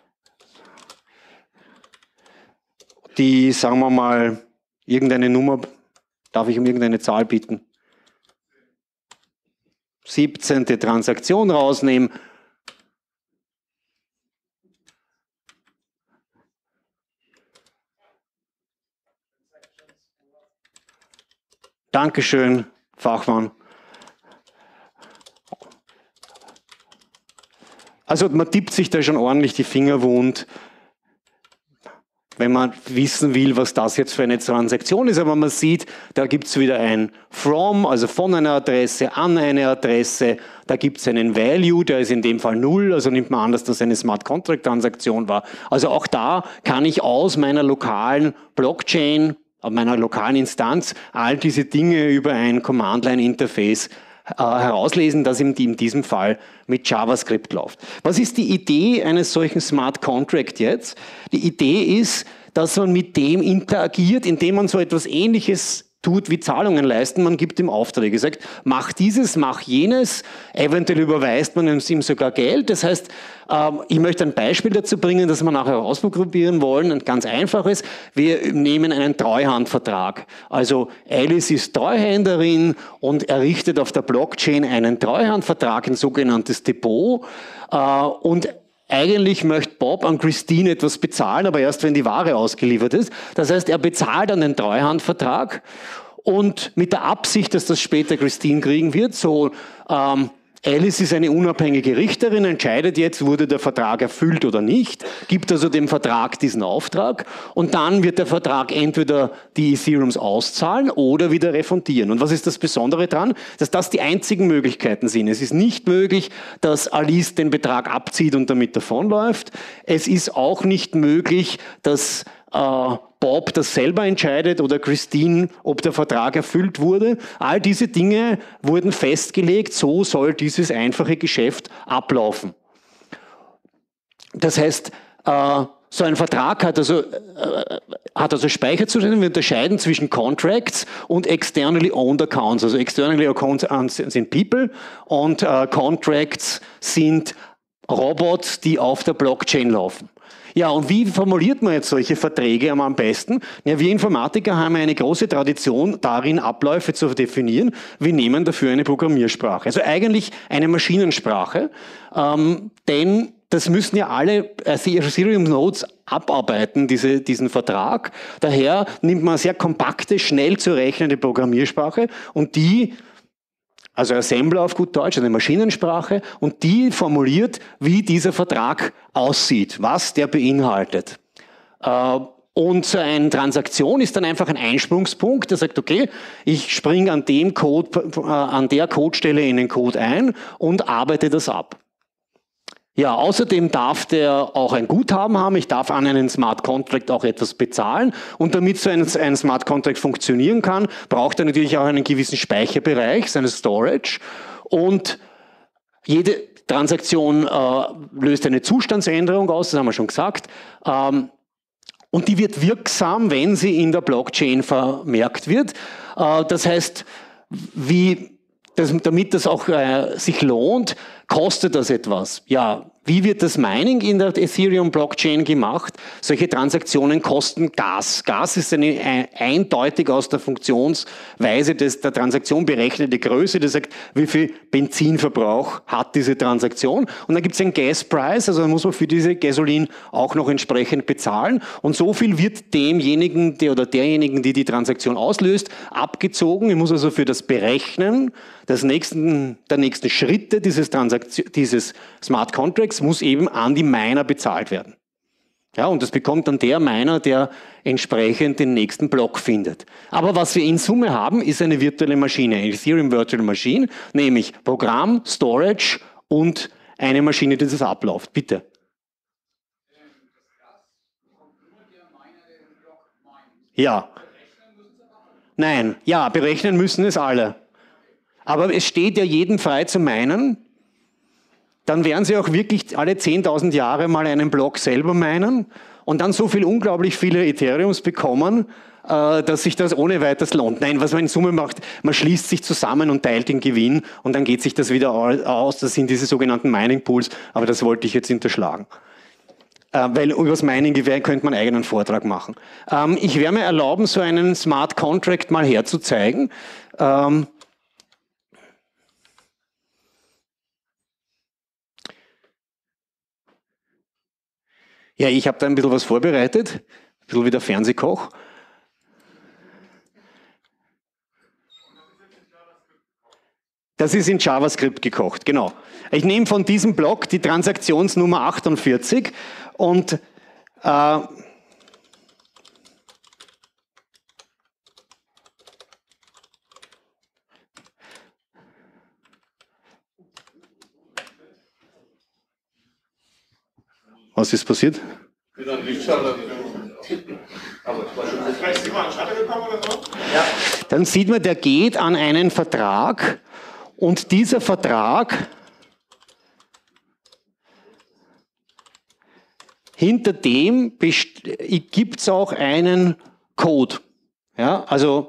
die, sagen wir mal, irgendeine Nummer, darf ich um irgendeine Zahl bitten? siebzehnte Transaktion rausnehmen. Dankeschön, Fachmann. Also man tippt sich da schon ordentlich die Finger wund, wenn man wissen will, was das jetzt für eine Transaktion ist. Aber man sieht, da gibt es wieder ein From, also von einer Adresse an eine Adresse. Da gibt es einen Value, der ist in dem Fall null, also nimmt man an, dass das eine Smart Contract Transaktion war. Also auch da kann ich aus meiner lokalen Blockchain, auf meiner lokalen Instanz, all diese Dinge über ein Command-Line-Interface Äh, herauslesen, das in, in diesem Fall mit JavaScript läuft. Was ist die Idee eines solchen Smart Contract jetzt? Die Idee ist, dass man mit dem interagiert, indem man so etwas Ähnliches tut wie Zahlungen leisten. Man gibt ihm Aufträge, sagt, mach dieses, mach jenes, eventuell überweist man ihm sogar Geld. Das heißt, ich möchte ein Beispiel dazu bringen, das wir nachher ausprobieren wollen, ein ganz einfaches. Wir nehmen einen Treuhandvertrag. Also Alice ist Treuhänderin und errichtet auf der Blockchain einen Treuhandvertrag, ein sogenanntes Depot, und eigentlich möchte Bob an Christine etwas bezahlen, aber erst wenn die Ware ausgeliefert ist. Das heißt, er bezahlt dann den Treuhandvertrag, und mit der Absicht, dass das später Christine kriegen wird. So, ähm, Alice ist eine unabhängige Richterin, entscheidet jetzt, wurde der Vertrag erfüllt oder nicht, gibt also dem Vertrag diesen Auftrag, und dann wird der Vertrag entweder die Ethereums auszahlen oder wieder refundieren. Und was ist das Besondere daran? Dass das die einzigen Möglichkeiten sind. Es ist nicht möglich, dass Alice den Betrag abzieht und damit davonläuft. Es ist auch nicht möglich, dass äh, Bob das selber entscheidet oder Christine, ob der Vertrag erfüllt wurde. All diese Dinge wurden festgelegt, so soll dieses einfache Geschäft ablaufen. Das heißt, äh, so ein Vertrag hat also, äh, hat also Speicherzuständen. Wir unterscheiden zwischen Contracts und externally owned accounts. Also externally owned accounts sind People und äh, Contracts sind Robots, die auf der Blockchain laufen. Ja, und wie formuliert man jetzt solche Verträge am besten? Ja, wir Informatiker haben eine große Tradition darin, Abläufe zu definieren. Wir nehmen dafür eine Programmiersprache. Also eigentlich eine Maschinensprache, ähm, denn das müssen ja alle Ethereum Nodes abarbeiten, diese, diesen Vertrag. Daher nimmt man eine sehr kompakte, schnell zu rechnende Programmiersprache und die, also Assembler auf gut Deutsch, eine Maschinensprache, und die formuliert, wie dieser Vertrag aussieht, was der beinhaltet. Und so eine Transaktion ist dann einfach ein Einsprungspunkt, der sagt, okay, ich springe an dem Code, an der Codestelle in den Code ein und arbeite das ab. Ja, außerdem darf der auch ein Guthaben haben. Ich darf an einen Smart Contract auch etwas bezahlen. Und damit so ein, ein Smart Contract funktionieren kann, braucht er natürlich auch einen gewissen Speicherbereich, seine Storage. Und jede Transaktion äh, löst eine Zustandsänderung aus, das haben wir schon gesagt. Ähm, und die wird wirksam, wenn sie in der Blockchain vermerkt wird. Äh, das heißt, wie Das, damit das auch äh, sich lohnt, kostet das etwas. Ja, wie wird das Mining in der Ethereum-Blockchain gemacht? Solche Transaktionen kosten Gas. Gas ist eine ein, eindeutig aus der Funktionsweise des, der Transaktion berechnete Größe, die sagt, wie viel Benzinverbrauch hat diese Transaktion. Und dann gibt es einen Gas-Price, also muss man für diese Gasolin auch noch entsprechend bezahlen. Und so viel wird demjenigen der oder derjenigen, die die Transaktion auslöst, abgezogen. Ich muss also für das Berechnen des nächsten, der nächsten Schritte dieses, Transaktion, dieses Smart Contracts muss eben an die Miner bezahlt werden. Ja, und das bekommt dann der Miner, der entsprechend den nächsten Block findet. Aber was wir in Summe haben, ist eine virtuelle Maschine, eine Ethereum Virtual Machine, nämlich Programm, Storage und eine Maschine, die das abläuft. Bitte. Ja. Nein, ja, berechnen müssen es alle. Aber es steht ja jedem frei zu minen. Dann werden sie auch wirklich alle zehntausend Jahre mal einen Block selber minen und dann so viel unglaublich viele Ethereums bekommen, äh, dass sich das ohne weiteres lohnt. Nein, was man in Summe macht, man schließt sich zusammen und teilt den Gewinn und dann geht sich das wieder aus. Das sind diese sogenannten Mining Pools, aber das wollte ich jetzt unterschlagen. Äh, weil über das Mining könnte man einen eigenen Vortrag machen. Ähm, ich werde mir erlauben, so einen Smart Contract mal herzuzeigen. Ähm, Ja, ich habe da ein bisschen was vorbereitet, ein bisschen wie der Fernsehkoch. Das ist in JavaScript gekocht, genau. Ich nehme von diesem Block die Transaktionsnummer achtundvierzig und äh, was ist passiert? Dann sieht man, der geht an einen Vertrag und dieser Vertrag, hinter dem gibt es auch einen Code. Ja, also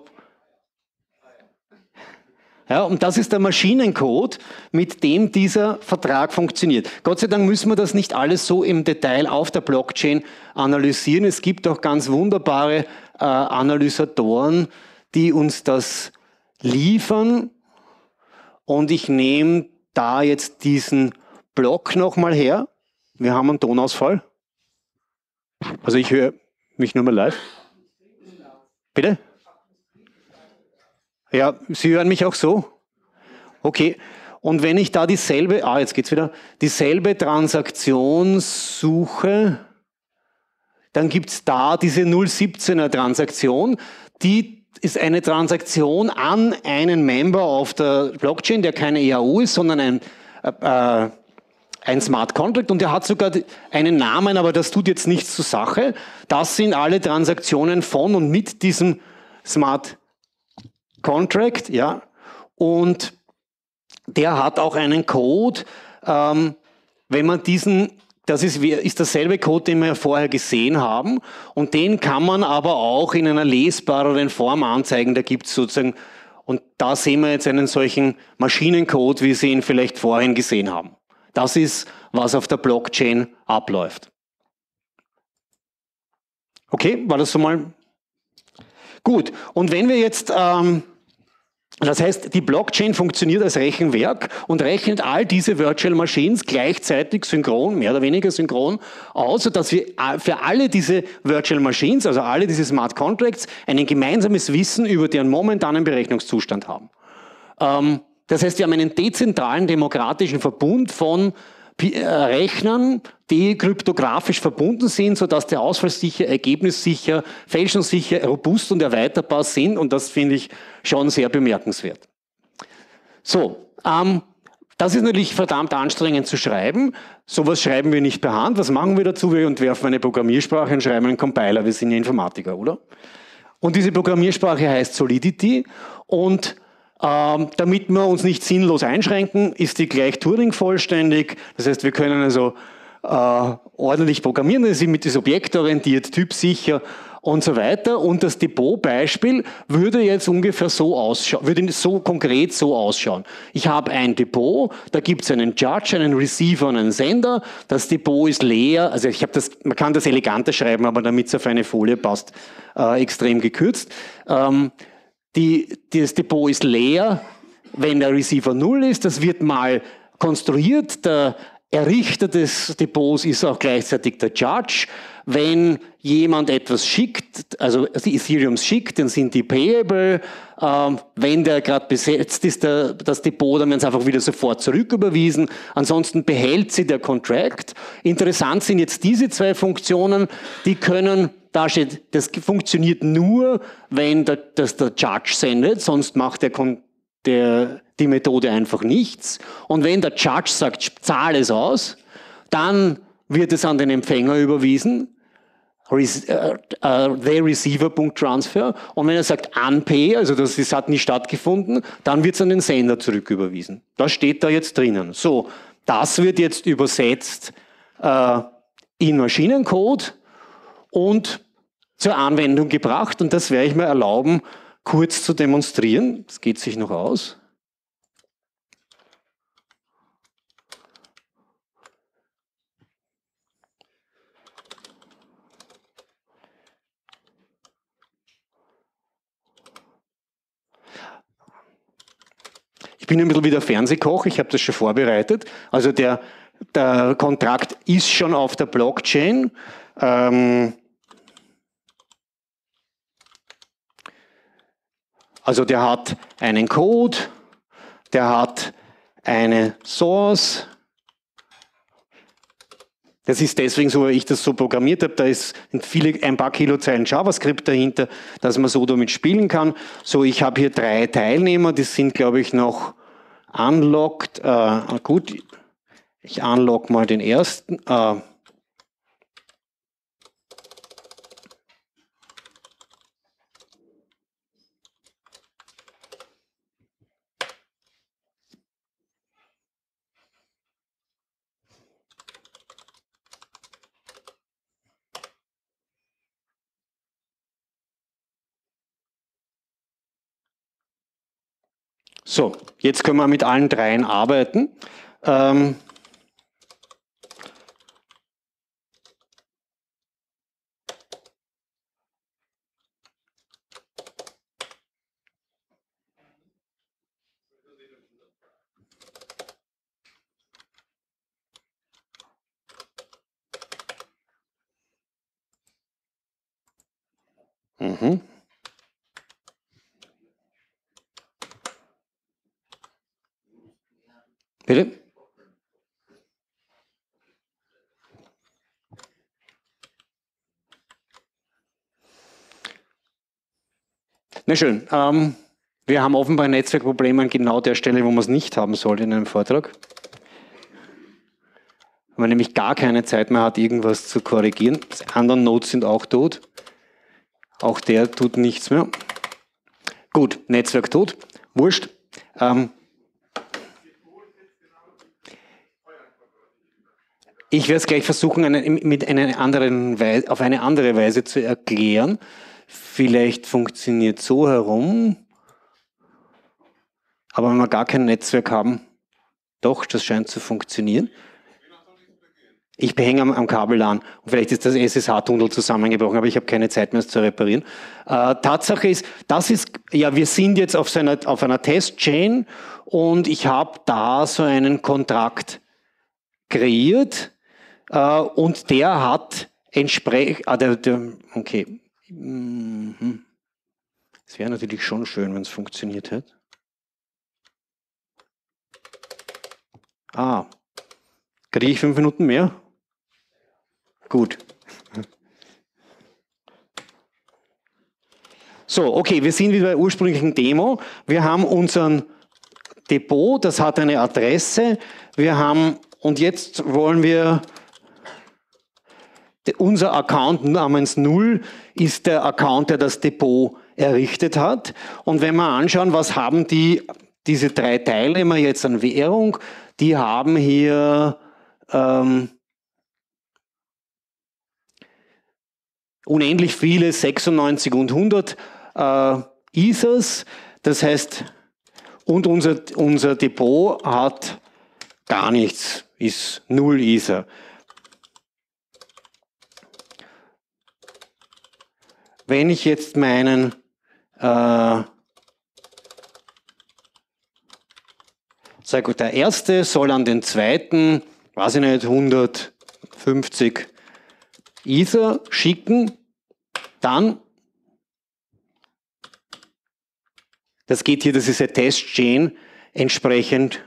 Ja, und das ist der Maschinencode, mit dem dieser Vertrag funktioniert. Gott sei Dank müssen wir das nicht alles so im Detail auf der Blockchain analysieren. Es gibt auch ganz wunderbare äh, Analysatoren, die uns das liefern. Und ich nehme da jetzt diesen Block nochmal her. Wir haben einen Tonausfall. Also ich höre mich nur mal live. Bitte? Ja, Sie hören mich auch so? Okay. Und wenn ich da dieselbe, ah, jetzt geht's wieder, dieselbe Transaktion suche, dann gibt's da diese null siebzehner Transaktion, die ist eine Transaktion an einen Member auf der Blockchain, der keine E A U ist, sondern ein, äh, ein Smart Contract und der hat sogar einen Namen, aber das tut jetzt nichts zur Sache. Das sind alle Transaktionen von und mit diesem Smart Contract, ja. Und der hat auch einen Code, ähm, wenn man diesen, das ist, ist derselbe Code, den wir vorher gesehen haben, und den kann man aber auch in einer lesbareren Form anzeigen. Da gibt es sozusagen, und da sehen wir jetzt einen solchen Maschinencode, wie Sie ihn vielleicht vorhin gesehen haben. Das ist, was auf der Blockchain abläuft. Okay, war das so mal? Gut, und wenn wir jetzt, ähm, das heißt, die Blockchain funktioniert als Rechenwerk und rechnet all diese Virtual Machines gleichzeitig synchron, mehr oder weniger synchron, aus, sodass wir für alle diese Virtual Machines, also alle diese Smart Contracts, ein gemeinsames Wissen über deren momentanen Berechnungszustand haben. Ähm, das heißt, wir haben einen dezentralen demokratischen Verbund von Rechnern, die kryptografisch verbunden sind, sodass der ausfallsicher, ergebnissicher, fälschungssicher, robust und erweiterbar sind, und das finde ich schon sehr bemerkenswert. So, ähm, das ist natürlich verdammt anstrengend zu schreiben. Sowas schreiben wir nicht per Hand. Was machen wir dazu? Wir entwerfen eine Programmiersprache und schreiben einen Compiler. Wir sind ja Informatiker, oder? Und diese Programmiersprache heißt Solidity, und Ähm, damit wir uns nicht sinnlos einschränken, ist die gleich Turing-vollständig. Das heißt, wir können also äh, ordentlich programmieren, das ist objektorientiert, typsicher und so weiter. Und das Depot-Beispiel würde jetzt ungefähr so ausschauen, würde so konkret so ausschauen. Ich habe ein Depot, da gibt es einen Judge, einen Receiver und einen Sender. Das Depot ist leer, also ich habe das, man kann das eleganter schreiben, aber damit es auf eine Folie passt, äh, extrem gekürzt. Ähm, Die, das Depot ist leer, wenn der Receiver null ist. Das wird mal konstruiert. Der Errichter des Depots ist auch gleichzeitig der Judge. Wenn jemand etwas schickt, also die Ethereums schickt, dann sind die payable. Ähm, wenn der gerade besetzt ist, der, das Depot, dann werden sie einfach wieder sofort zurücküberwiesen. Ansonsten behält sie der Contract. Interessant sind jetzt diese zwei Funktionen, die können, da steht, das funktioniert nur, wenn der, das der Judge sendet, sonst macht der, der, die Methode einfach nichts. Und wenn der Judge sagt, zahle es aus, dann wird es an den Empfänger überwiesen. The receiver.transfer, und wenn er sagt unpay, also das, das hat nicht stattgefunden, dann wird es an den Sender zurücküberwiesen. Das steht da jetzt drinnen. So, das wird jetzt übersetzt äh, in Maschinencode und zur Anwendung gebracht, und das werde ich mir erlauben, kurz zu demonstrieren. Das geht sich noch aus. Ich bin ein bisschen wie der Fernsehkoch, ich habe das schon vorbereitet. Also der, der Kontrakt ist schon auf der Blockchain. Ähm also der hat einen Code, der hat eine Source. Das ist deswegen so, weil ich das so programmiert habe. Da ist viele, ein paar Kilozeilen JavaScript dahinter, dass man so damit spielen kann. So, ich habe hier drei Teilnehmer, die sind, glaube ich, noch unlocked. Äh, gut, ich unlock mal den ersten. Äh, So, jetzt können wir mit allen dreien arbeiten. Ähm mhm. Bitte? Na schön. Ähm, wir haben offenbar Netzwerkprobleme an genau der Stelle, wo man es nicht haben sollte in einem Vortrag. man nämlich gar keine Zeit mehr hat, irgendwas zu korrigieren. Die anderen Nodes sind auch tot. Auch der tut nichts mehr. Gut, Netzwerk tot. Wurscht. Ähm, ich werde es gleich versuchen, eine, mit einer anderen Weise, auf eine andere Weise zu erklären. Vielleicht funktioniert so herum. Aber wenn wir gar kein Netzwerk haben, doch, das scheint zu funktionieren. Ich hänge am, am Kabel an und vielleicht ist das S S H-Tunnel zusammengebrochen, aber ich habe keine Zeit mehr, es zu reparieren. Äh, Tatsache ist, das ist, ja, wir sind jetzt auf, so einer, auf einer Test-Chain und ich habe da so einen Kontrakt kreiert äh, und der hat entsprechend, ah, der, der, okay, mhm. Es wäre natürlich schon schön, wenn es funktioniert hätte. Ah, kriege ich fünf Minuten mehr? Gut. So, okay, wir sind wieder bei der ursprünglichen Demo. Wir haben unseren Depot, das hat eine Adresse. Wir haben, und jetzt wollen wir, unser Account namens null ist der Account, der das Depot errichtet hat. Und wenn wir anschauen, was haben die, diese drei Teilnehmer jetzt an Währung, die haben hier ähm, unendlich viele, sechsundneunzig und hundert äh, Ethers. Das heißt, und unser, unser Depot hat gar nichts, ist null Ether. Wenn ich jetzt meinen äh, sag gut, der erste soll an den zweiten, weiß ich nicht, hundertfünfzig Ether schicken, dann, das geht hier, das ist eine Test-Chain, entsprechend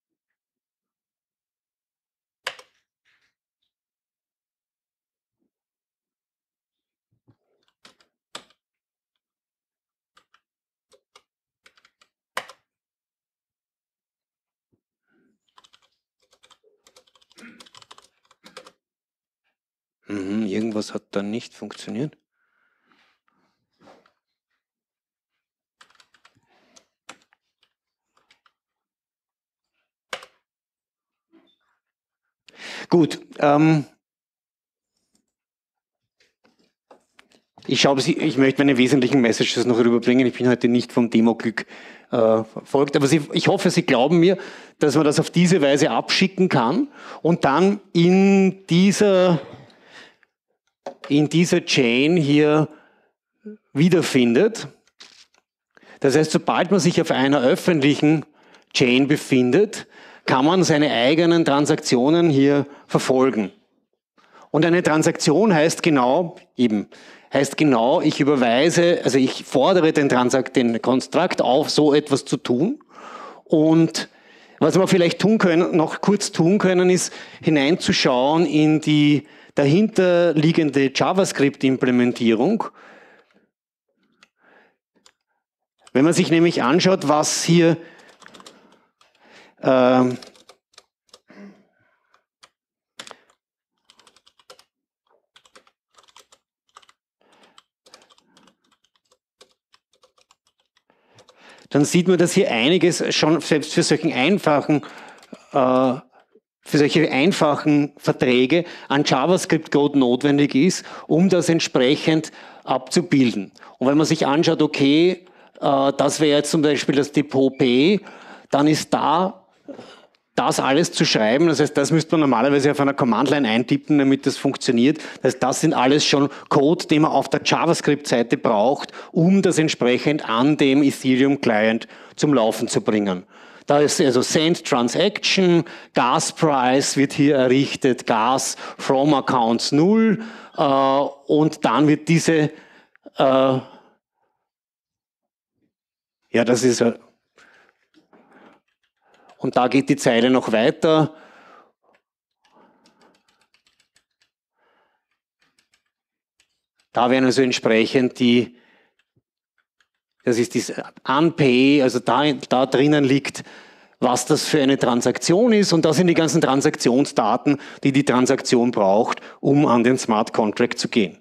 mhm, irgendwas hat dann nicht funktioniert. Gut, ähm, ich, schaue, ich möchte meine wesentlichen Messages noch rüberbringen. Ich bin heute nicht vom Demo-Glück äh, verfolgt, aber Sie, ich hoffe, Sie glauben mir, dass man das auf diese Weise abschicken kann und dann in dieser, in dieser Chain hier wiederfindet. Das heißt, sobald man sich auf einer öffentlichen Chain befindet, kann man seine eigenen Transaktionen hier verfolgen. Und eine Transaktion heißt genau, eben, heißt genau, ich überweise, also ich fordere den Transakt, den Konstrukt auf, so etwas zu tun. Und was wir vielleicht tun können, noch kurz tun können, ist hineinzuschauen in die dahinterliegende JavaScript-Implementierung. Wenn man sich nämlich anschaut, was hier äh, dann sieht man, dass hier einiges schon selbst für solchen einfachen, äh, für solche einfachen Verträge an JavaScript-Code notwendig ist, um das entsprechend abzubilden. Und wenn man sich anschaut, okay, äh, das wäre jetzt zum Beispiel das Depot P, dann ist da das alles zu schreiben. Das heißt, das müsste man normalerweise auf einer Command-Line eintippen, damit das funktioniert. Das heißt, das sind alles schon Code, den man auf der JavaScript-Seite braucht, um das entsprechend an dem Ethereum-Client zum Laufen zu bringen. Da ist also Send Transaction, Gas Price wird hier errichtet, Gas from Accounts null äh, und dann wird diese, äh, ja, das ist und da geht die Zeile noch weiter. Da werden also entsprechend die, das ist das Unpay, also da, da drinnen liegt was das für eine Transaktion ist und das sind die ganzen Transaktionsdaten, die die Transaktion braucht, um an den Smart Contract zu gehen.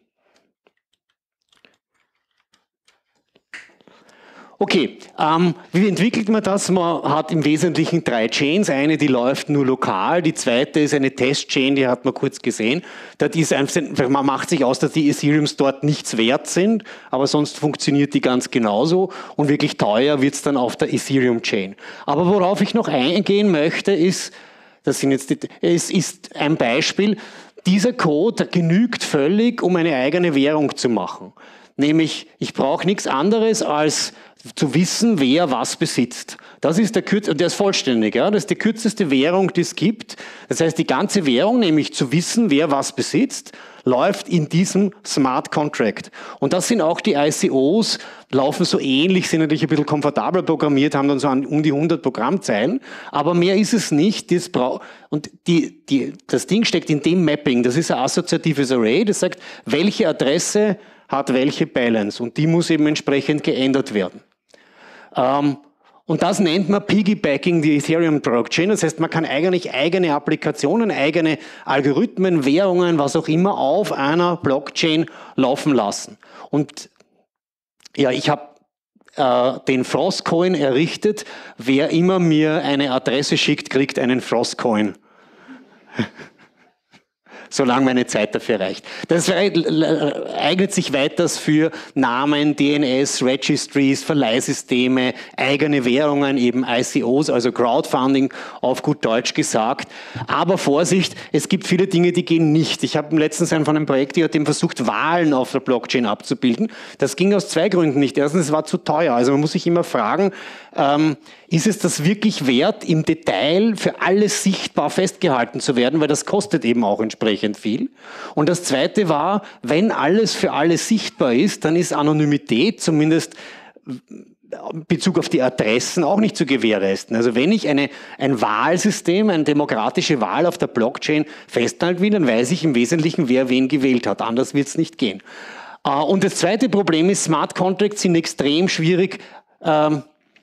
Okay, ähm, wie entwickelt man das? Man hat im Wesentlichen drei Chains. Eine, die läuft nur lokal. Die zweite ist eine Test-Chain, die hat man kurz gesehen. Das ist einfach, man macht sich aus, dass die Ethereums dort nichts wert sind, aber sonst funktioniert die ganz genauso und wirklich teuer wird's dann auf der Ethereum-Chain. Aber worauf ich noch eingehen möchte, ist, das sind jetzt die, es ist ein Beispiel, dieser Code genügt völlig, um eine eigene Währung zu machen. Nämlich, ich brauche nichts anderes als zu wissen, wer was besitzt. Das ist der kürzeste, der ist vollständig, ja, das ist die kürzeste Währung, die es gibt. Das heißt, die ganze Währung, nämlich zu wissen, wer was besitzt, läuft in diesem Smart Contract. Und das sind auch die I C Os, laufen so ähnlich, sind natürlich ein bisschen komfortabler programmiert, haben dann so um die hundert Programmzeilen, aber mehr ist es nicht. Das braucht, und die, die, das Ding steckt in dem Mapping, das ist ein assoziatives Array, das sagt, welche Adresse hat welche Balance und die muss eben entsprechend geändert werden. Ähm, und das nennt man Piggybacking die Ethereum Blockchain. Das heißt, man kann eigentlich eigene Applikationen, eigene Algorithmen, Währungen, was auch immer auf einer Blockchain laufen lassen. Und ja, ich habe äh, den Frostcoin errichtet. Wer immer mir eine Adresse schickt, kriegt einen Frostcoin. Solange meine Zeit dafür reicht. Das eignet sich weiters für Namen, D N S, Registries, Verleihsysteme, eigene Währungen, eben I C Os, also Crowdfunding, auf gut Deutsch gesagt. Aber Vorsicht, es gibt viele Dinge, die gehen nicht. Ich habe letztens einen von einem Projekt, die hat eben versucht, Wahlen auf der Blockchain abzubilden. Das ging aus zwei Gründen nicht. Erstens, es war zu teuer. Also man muss sich immer fragen, ähm, ist es das wirklich wert, im Detail für alles sichtbar festgehalten zu werden, weil das kostet eben auch entsprechend viel. Und das Zweite war, wenn alles für alles sichtbar ist, dann ist Anonymität zumindest in Bezug auf die Adressen auch nicht zu gewährleisten. Also wenn ich eine, ein Wahlsystem, eine demokratische Wahl auf der Blockchain festhalten will, dann weiß ich im Wesentlichen, wer wen gewählt hat. Anders wird es nicht gehen. Und das zweite Problem ist, Smart Contracts sind extrem schwierig ähm,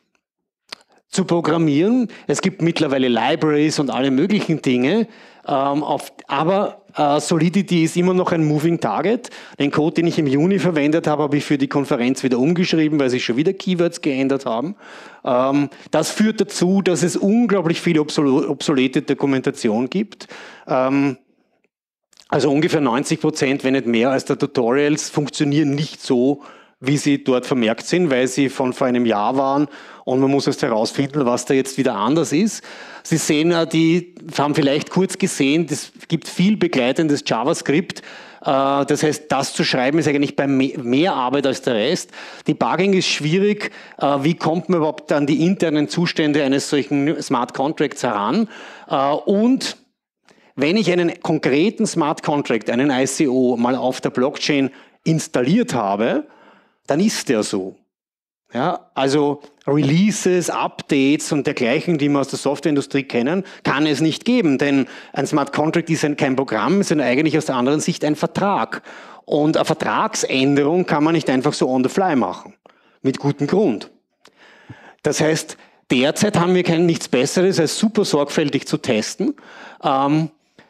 zu programmieren. Es gibt mittlerweile Libraries und alle möglichen Dinge, ähm, auf, aber äh, Solidity ist immer noch ein Moving Target. Den Code, den ich im Juni verwendet habe, habe ich für die Konferenz wieder umgeschrieben, weil sich schon wieder Keywords geändert haben. Ähm, das führt dazu, dass es unglaublich viel obsol obsolete Dokumentation gibt. Ähm, also ungefähr neunzig Prozent, wenn nicht mehr als der Tutorials, funktionieren nicht so, wie sie dort vermerkt sind, weil sie von vor einem Jahr waren und man muss erst herausfinden, was da jetzt wieder anders ist. Sie sehen, die haben vielleicht kurz gesehen, es gibt viel begleitendes JavaScript. Das heißt, das zu schreiben ist eigentlich bei mehr Arbeit als der Rest. Debugging ist schwierig. Wie kommt man überhaupt an die internen Zustände eines solchen Smart Contracts heran? Und wenn ich einen konkreten Smart Contract, einen I C O, mal auf der Blockchain installiert habe, dann ist der so. Ja, also Releases, Updates und dergleichen, die wir aus der Softwareindustrie kennen, kann es nicht geben, denn ein Smart Contract ist ein, kein Programm, sondern eigentlich aus der anderen Sicht ein Vertrag. Und eine Vertragsänderung kann man nicht einfach so on the fly machen, mit gutem Grund. Das heißt, derzeit haben wir kein nichts Besseres, als super sorgfältig zu testen. Ähm,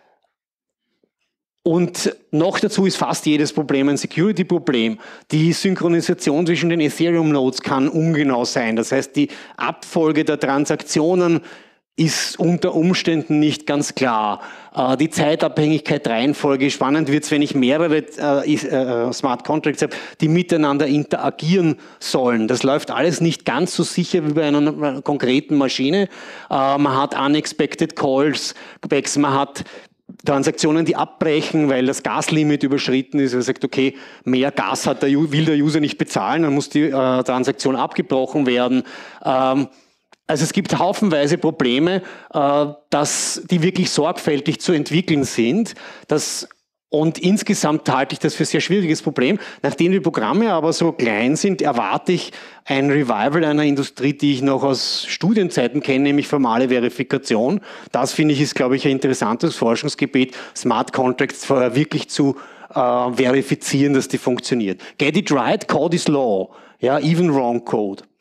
Und noch dazu ist fast jedes Problem ein Security-Problem. Die Synchronisation zwischen den Ethereum-Nodes kann ungenau sein. Das heißt, die Abfolge der Transaktionen ist unter Umständen nicht ganz klar. Die Zeitabhängigkeit, Reihenfolge, spannend wird es, wenn ich mehrere äh, Smart Contracts habe, die miteinander interagieren sollen. Das läuft alles nicht ganz so sicher wie bei einer konkreten Maschine. Äh, man hat unexpected calls, man hat Transaktionen, die abbrechen, weil das Gaslimit überschritten ist. Er sagt, okay, mehr Gas hat der, will der User nicht bezahlen, dann muss die äh, Transaktion abgebrochen werden. Ähm, also es gibt haufenweise Probleme, äh, dass die wirklich sorgfältig zu entwickeln sind. Das Und insgesamt halte ich das für ein sehr schwieriges Problem. Nachdem die Programme aber so klein sind, erwarte ich ein Revival einer Industrie, die ich noch aus Studienzeiten kenne, nämlich formale Verifikation. Das, finde ich, ist, glaube ich, ein interessantes Forschungsgebiet, Smart Contracts vorher wirklich zu äh, verifizieren, dass die funktioniert. Get it right, code is law. Ja, even wrong code.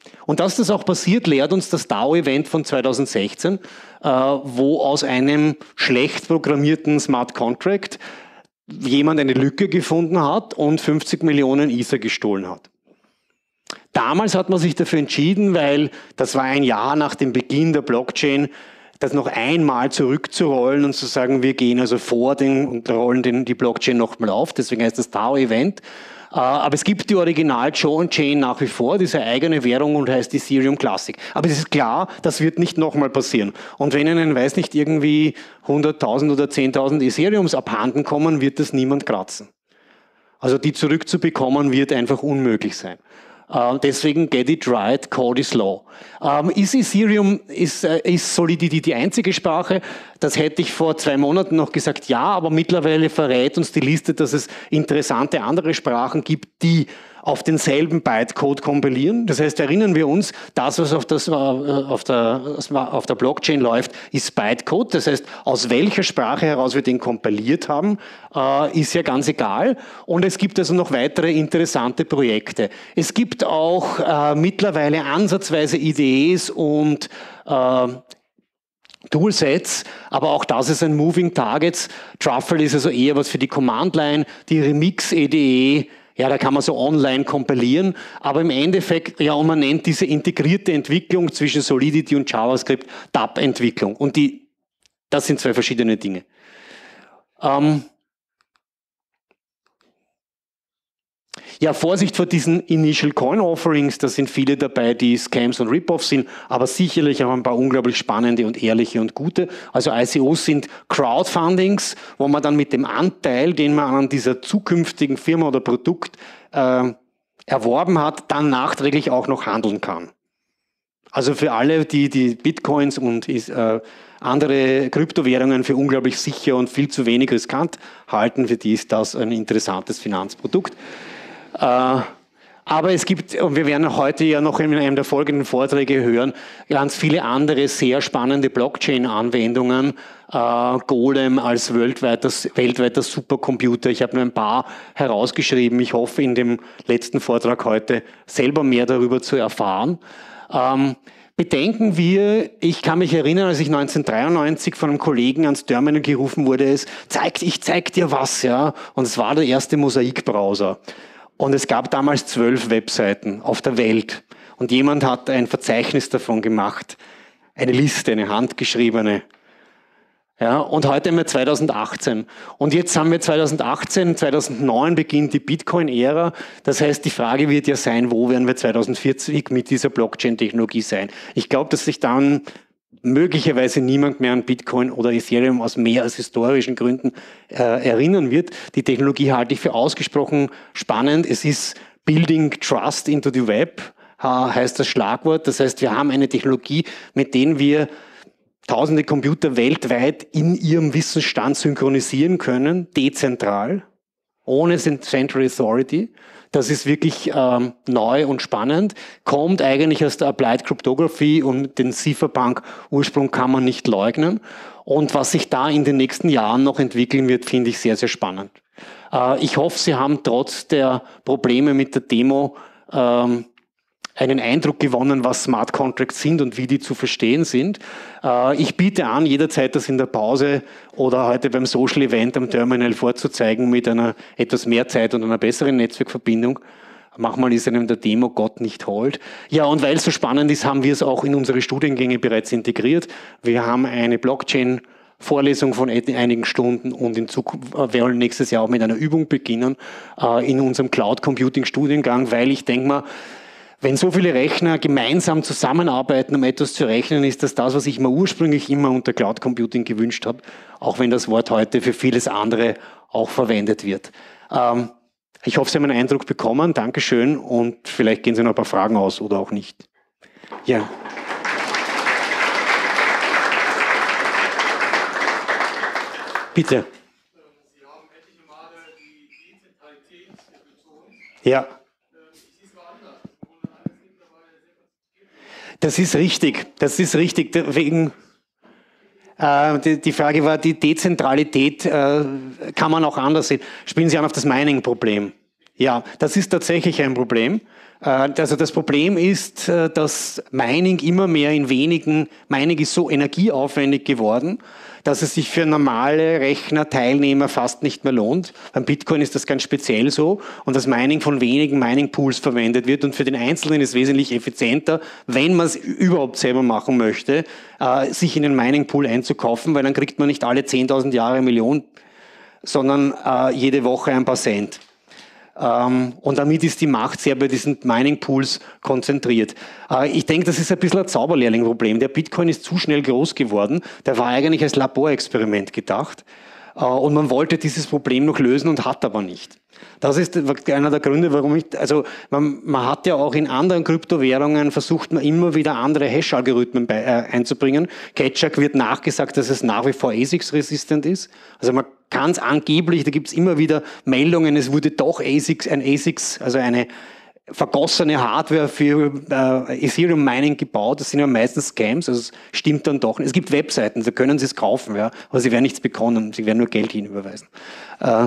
Und dass das auch passiert, lehrt uns das DAO-Event von zweitausendsechzehn, äh, wo aus einem schlecht programmierten Smart Contract jemand eine Lücke gefunden hat und fünfzig Millionen Ether gestohlen hat. Damals hat man sich dafür entschieden, weil das war ein Jahr nach dem Beginn der Blockchain, das noch einmal zurückzurollen und zu sagen, wir gehen also vor den, und rollen den, die Blockchain nochmal auf. Deswegen heißt das DAO-Event. Aber es gibt die Original-Chain nach wie vor, diese eigene Währung und heißt Ethereum Classic. Aber es ist klar, das wird nicht nochmal passieren. Und wenn Ihnen, weiß nicht, irgendwie hunderttausend oder zehntausend Ethereums abhanden kommen, wird das niemand kratzen. Also die zurückzubekommen wird einfach unmöglich sein. Uh, deswegen get it right, code is law. Um, ist Ethereum, ist, uh, ist Solidity die einzige Sprache? Das hätte ich vor zwei Monaten noch gesagt, ja, aber mittlerweile verrät uns die Liste, dass es interessante andere Sprachen gibt, die auf denselben Bytecode kompilieren. Das heißt, erinnern wir uns, das, was auf, das, auf, der, auf der Blockchain läuft, ist Bytecode. Das heißt, aus welcher Sprache heraus wir den kompiliert haben, äh, ist ja ganz egal. Und es gibt also noch weitere interessante Projekte. Es gibt auch äh, mittlerweile ansatzweise I D Es und äh, Toolsets, aber auch das ist ein Moving Targets. Truffle ist also eher was für die Command-Line, die Remix-E D E, ja, da kann man so online kompilieren, aber im Endeffekt, ja, und man nennt diese integrierte Entwicklung zwischen Solidity und JavaScript D A P-Entwicklung. Und die, das sind zwei verschiedene Dinge. Ähm Ja, Vorsicht vor diesen Initial Coin Offerings, da sind viele dabei, die Scams und Rip-Offs sind, aber sicherlich auch ein paar unglaublich spannende und ehrliche und gute. Also I C Os sind Crowdfundings, wo man dann mit dem Anteil, den man an dieser zukünftigen Firma oder Produkt äh, erworben hat, dann nachträglich auch noch handeln kann. Also für alle, die die Bitcoins und äh, andere Kryptowährungen für unglaublich sicher und viel zu wenig riskant halten, für die ist das ein interessantes Finanzprodukt. Äh, aber es gibt, und wir werden heute ja noch in einem der folgenden Vorträge hören, ganz viele andere sehr spannende Blockchain-Anwendungen. Äh, Golem als weltweiter, weltweiter Supercomputer. Ich habe nur ein paar herausgeschrieben. Ich hoffe, in dem letzten Vortrag heute selber mehr darüber zu erfahren. Ähm, Bedenken wir, ich kann mich erinnern, als ich neunzehnhundertdreiundneunzig von einem Kollegen ans Terminal gerufen wurde, es zeigt, ich zeig dir was, ja. Und es war der erste Mosaik-Browser. Und es gab damals zwölf Webseiten auf der Welt. Und jemand hat ein Verzeichnis davon gemacht. Eine Liste, eine handgeschriebene. Ja, und heute haben wir zweitausendachtzehn. Und jetzt haben wir zweitausendachtzehn, zweitausendneun beginnt die Bitcoin-Ära. Das heißt, die Frage wird ja sein, wo werden wir zweitausendvierzig mit dieser Blockchain-Technologie sein? Ich glaube, dass sich dann möglicherweise niemand mehr an Bitcoin oder Ethereum aus mehr als historischen Gründen äh, erinnern wird. Die Technologie halte ich für ausgesprochen spannend. Es ist Building Trust into the Web, äh, heißt das Schlagwort. Das heißt, wir haben eine Technologie, mit der wir tausende Computer weltweit in ihrem Wissensstand synchronisieren können, dezentral, ohne Central Authority. Das ist wirklich ähm, neu und spannend, kommt eigentlich aus der Applied Cryptography und den Cypherpunk-Ursprung kann man nicht leugnen. Und was sich da in den nächsten Jahren noch entwickeln wird, finde ich sehr, sehr spannend. Äh, ich hoffe, Sie haben trotz der Probleme mit der Demo ähm, einen Eindruck gewonnen, was Smart Contracts sind und wie die zu verstehen sind. Äh, ich biete an, jederzeit das in der Pause oder heute beim Social Event am Terminal vorzuzeigen mit einer etwas mehr Zeit und einer besseren Netzwerkverbindung. Manchmal ist einem der Demo Gott nicht hold. Ja, und weil es so spannend ist, haben wir es auch in unsere Studiengänge bereits integriert. Wir haben eine Blockchain Vorlesung von einigen Stunden und in Zukunft, wir wollen nächstes Jahr auch mit einer Übung beginnen äh, in unserem Cloud Computing Studiengang, weil ich denke mal, wenn so viele Rechner gemeinsam zusammenarbeiten, um etwas zu rechnen, ist das das, was ich mir ursprünglich immer unter Cloud Computing gewünscht habe, auch wenn das Wort heute für vieles andere auch verwendet wird. Ähm, ich hoffe, Sie haben einen Eindruck bekommen. Dankeschön und vielleicht gehen Sie noch ein paar Fragen aus oder auch nicht. Ja. Bitte. Sie haben etliche Male die Dezentralität betont. Ja. Das ist richtig, das ist richtig. Deswegen, äh, die, die Frage war, die Dezentralität äh, kann man auch anders sehen. Spielen Sie an auf das Mining-Problem. Ja, das ist tatsächlich ein Problem. Also das Problem ist, dass Mining immer mehr in wenigen, Mining ist so energieaufwendig geworden, dass es sich für normale Rechnerteilnehmer fast nicht mehr lohnt. Beim Bitcoin ist das ganz speziell so und das Mining von wenigen Mining-Pools verwendet wird und für den Einzelnen ist es wesentlich effizienter, wenn man es überhaupt selber machen möchte, sich in einen Mining-Pool einzukaufen, weil dann kriegt man nicht alle zehntausend Jahre Millionen, sondern jede Woche ein paar Cent. Ähm, und damit ist die Macht sehr bei diesen Mining-Pools konzentriert. Äh, ich denke, das ist ein bisschen ein Zauberlehrling-Problem. Der Bitcoin ist zu schnell groß geworden. Der war eigentlich als Laborexperiment gedacht. Äh, und man wollte dieses Problem noch lösen und hat aber nicht. Das ist einer der Gründe, warum ich, also man, man hat ja auch in anderen Kryptowährungen versucht, man immer wieder andere Hash-Algorithmen bei, äh, einzubringen. Ketchak wird nachgesagt, dass es nach wie vor A S I C-resistent ist. Also man kann es angeblich, da gibt es immer wieder Meldungen, es wurde doch A S I C, ein A S I C, also eine vergossene Hardware für äh, Ethereum Mining gebaut. Das sind ja meistens Scams, also es stimmt dann doch nicht. Es gibt Webseiten, da können Sie es kaufen, ja, aber Sie werden nichts bekommen, Sie werden nur Geld hinüberweisen. Äh,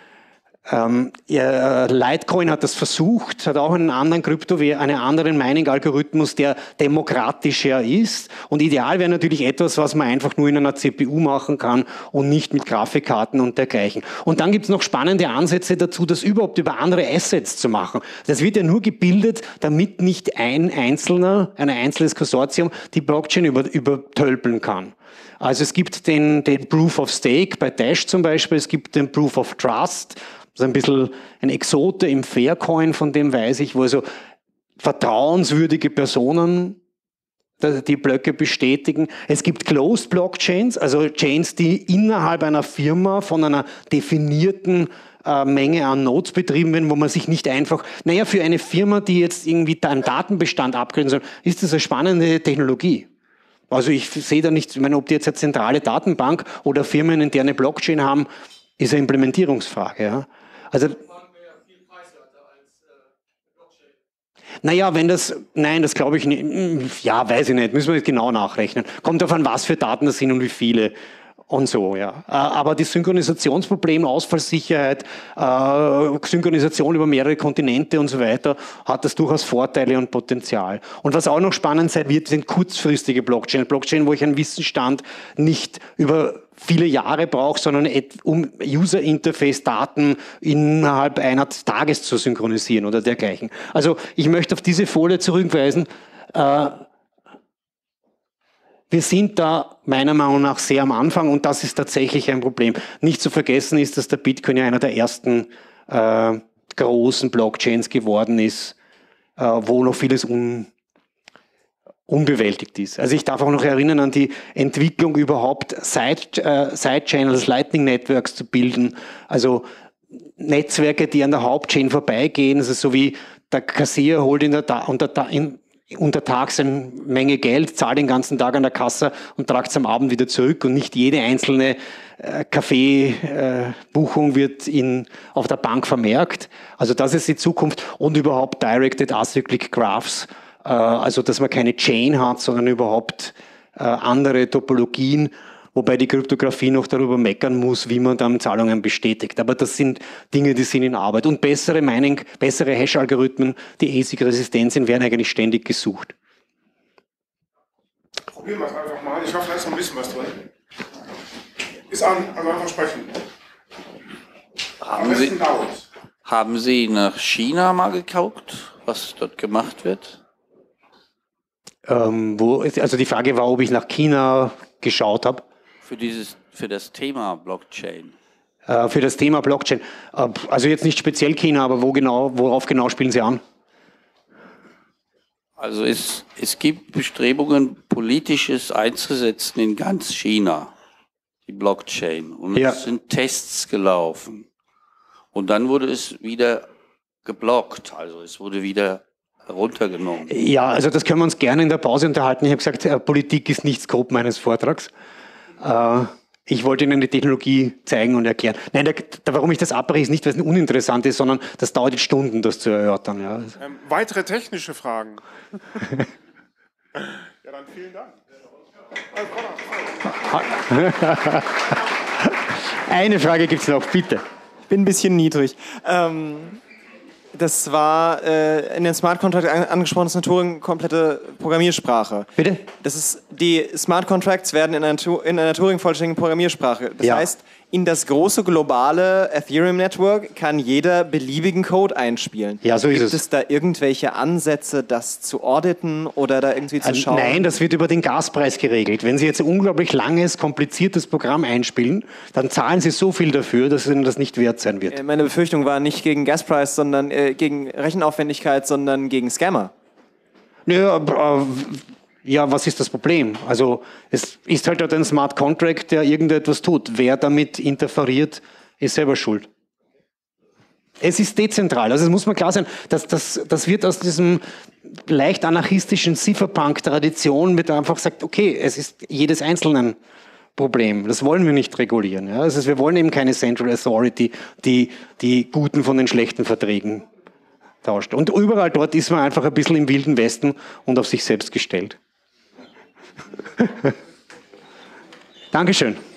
Ähm, ja, Litecoin hat das versucht, hat auch einen anderen Kryptowährung, einen anderen Mining-Algorithmus, der demokratischer ist. Und ideal wäre natürlich etwas, was man einfach nur in einer C P U machen kann und nicht mit Grafikkarten und dergleichen. Und dann gibt es noch spannende Ansätze dazu, das überhaupt über andere Assets zu machen. Das wird ja nur gebildet, damit nicht ein Einzelner, ein einzelnes Konsortium die Blockchain über, übertölpeln kann. Also es gibt den, den Proof of Stake bei Dash zum Beispiel, es gibt den Proof of Trust, das ist ein bisschen ein Exote im Faircoin, von dem weiß ich, wo also vertrauenswürdige Personen die Blöcke bestätigen. Es gibt Closed Blockchains, also Chains, die innerhalb einer Firma von einer definierten äh, Menge an Nodes betrieben werden, wo man sich nicht einfach, naja, für eine Firma, die jetzt irgendwie einen Datenbestand abgrenzen soll, ist das eine spannende Technologie. Also ich sehe da nicht, ich meine, ob die jetzt eine zentrale Datenbank oder Firmen, in der eine Blockchain haben, ist eine Implementierungsfrage. Ja. Also, naja, wenn das, nein, das glaube ich nicht, ja, weiß ich nicht, müssen wir jetzt genau nachrechnen. Kommt darauf an, was für Daten das sind und wie viele und so, ja. Aber das Synchronisationsproblem, Ausfallsicherheit, äh, Synchronisation über mehrere Kontinente und so weiter, hat das durchaus Vorteile und Potenzial. Und was auch noch spannend sein wird, sind kurzfristige Blockchain. Blockchain, wo ich einen Wissensstand nicht über viele Jahre brauche, sondern um User-Interface-Daten innerhalb einer Tages zu synchronisieren oder dergleichen. Also ich möchte auf diese Folie zurückweisen. Äh, wir sind da meiner Meinung nach sehr am Anfang und das ist tatsächlich ein Problem. Nicht zu vergessen ist, dass der Bitcoin ja einer der ersten äh, großen Blockchains geworden ist, äh, wo noch vieles un unbewältigt ist. Also ich darf auch noch erinnern an die Entwicklung überhaupt Side, äh, Side Channels, Lightning Networks zu bilden, also Netzwerke, die an der Hauptchain vorbeigehen, also so wie der Kassier holt in der Ta unter, in, untertags eine Menge Geld, zahlt den ganzen Tag an der Kasse und tragt es am Abend wieder zurück und nicht jede einzelne äh, Kaffeebuchung äh, wird in, auf der Bank vermerkt. Also das ist die Zukunft und überhaupt Directed Acyclic Graphs, also dass man keine Chain hat, sondern überhaupt äh, andere Topologien, wobei die Kryptographie noch darüber meckern muss, wie man dann Zahlungen bestätigt. Aber das sind Dinge, die sind in Arbeit. Und bessere Mining, bessere Hash-Algorithmen, die A S I C-resistent sind, werden eigentlich ständig gesucht. Probieren wir es einfach mal. Ich hoffe, da ist noch ein bisschen was drin. Ist an, also einfach sprechen. Haben Sie, haben Sie nach China mal geguckt, was dort gemacht wird? Ähm, wo, also die Frage war, ob ich nach China geschaut habe. Für dieses, für das Thema Blockchain. Äh, für das Thema Blockchain. Äh, also jetzt nicht speziell China, aber wo genau, worauf genau spielen Sie an? Also es, es gibt Bestrebungen, politisches einzusetzen in ganz China, die Blockchain. Und ja. Es sind Tests gelaufen. Und dann wurde es wieder geblockt. Also es wurde wieder runtergenommen. Ja, also das können wir uns gerne in der Pause unterhalten. Ich habe gesagt, äh, Politik ist nicht Scope meines Vortrags. Äh, ich wollte Ihnen die Technologie zeigen und erklären. Nein, der, der, warum ich das abbreche, ist nicht, weil es uninteressant ist, sondern das dauert jetzt Stunden, das zu erörtern. Ja. Ähm, weitere technische Fragen? Ja, dann vielen Dank. Eine Frage gibt es noch, bitte. Ich bin ein bisschen niedrig. Ähm Das war äh, in den Smart Contract an angesprochen, das ist eine Turing-komplette Programmiersprache. Bitte? Das ist, die Smart Contracts werden in einer, in einer Turing-vollständigen Programmiersprache. Das ja. heißt, in das große globale Ethereum-Network kann jeder beliebigen Code einspielen. Ja, so ist Gibt es. Gibt es da irgendwelche Ansätze, das zu auditen oder da irgendwie zu schauen? Nein, das wird über den Gaspreis geregelt. Wenn Sie jetzt ein unglaublich langes, kompliziertes Programm einspielen, dann zahlen Sie so viel dafür, dass Ihnen das nicht wert sein wird. Meine Befürchtung war nicht gegen Gaspreis, sondern äh, gegen Rechenaufwendigkeit, sondern gegen Scammer. Ja, äh, ja, was ist das Problem? Also es ist halt ein Smart Contract, der irgendetwas tut. Wer damit interferiert, ist selber schuld. Es ist dezentral, also es muss man klar sein, dass das, das wird aus diesem leicht anarchistischen Cypherpunk-Tradition mit einfach sagt, okay, es ist jedes einzelnen Problem. Das wollen wir nicht regulieren. Ja? Also wir wollen eben keine Central Authority, die die Guten von den schlechten Verträgen tauscht. Und überall dort ist man einfach ein bisschen im Wilden Westen und auf sich selbst gestellt. Dankeschön.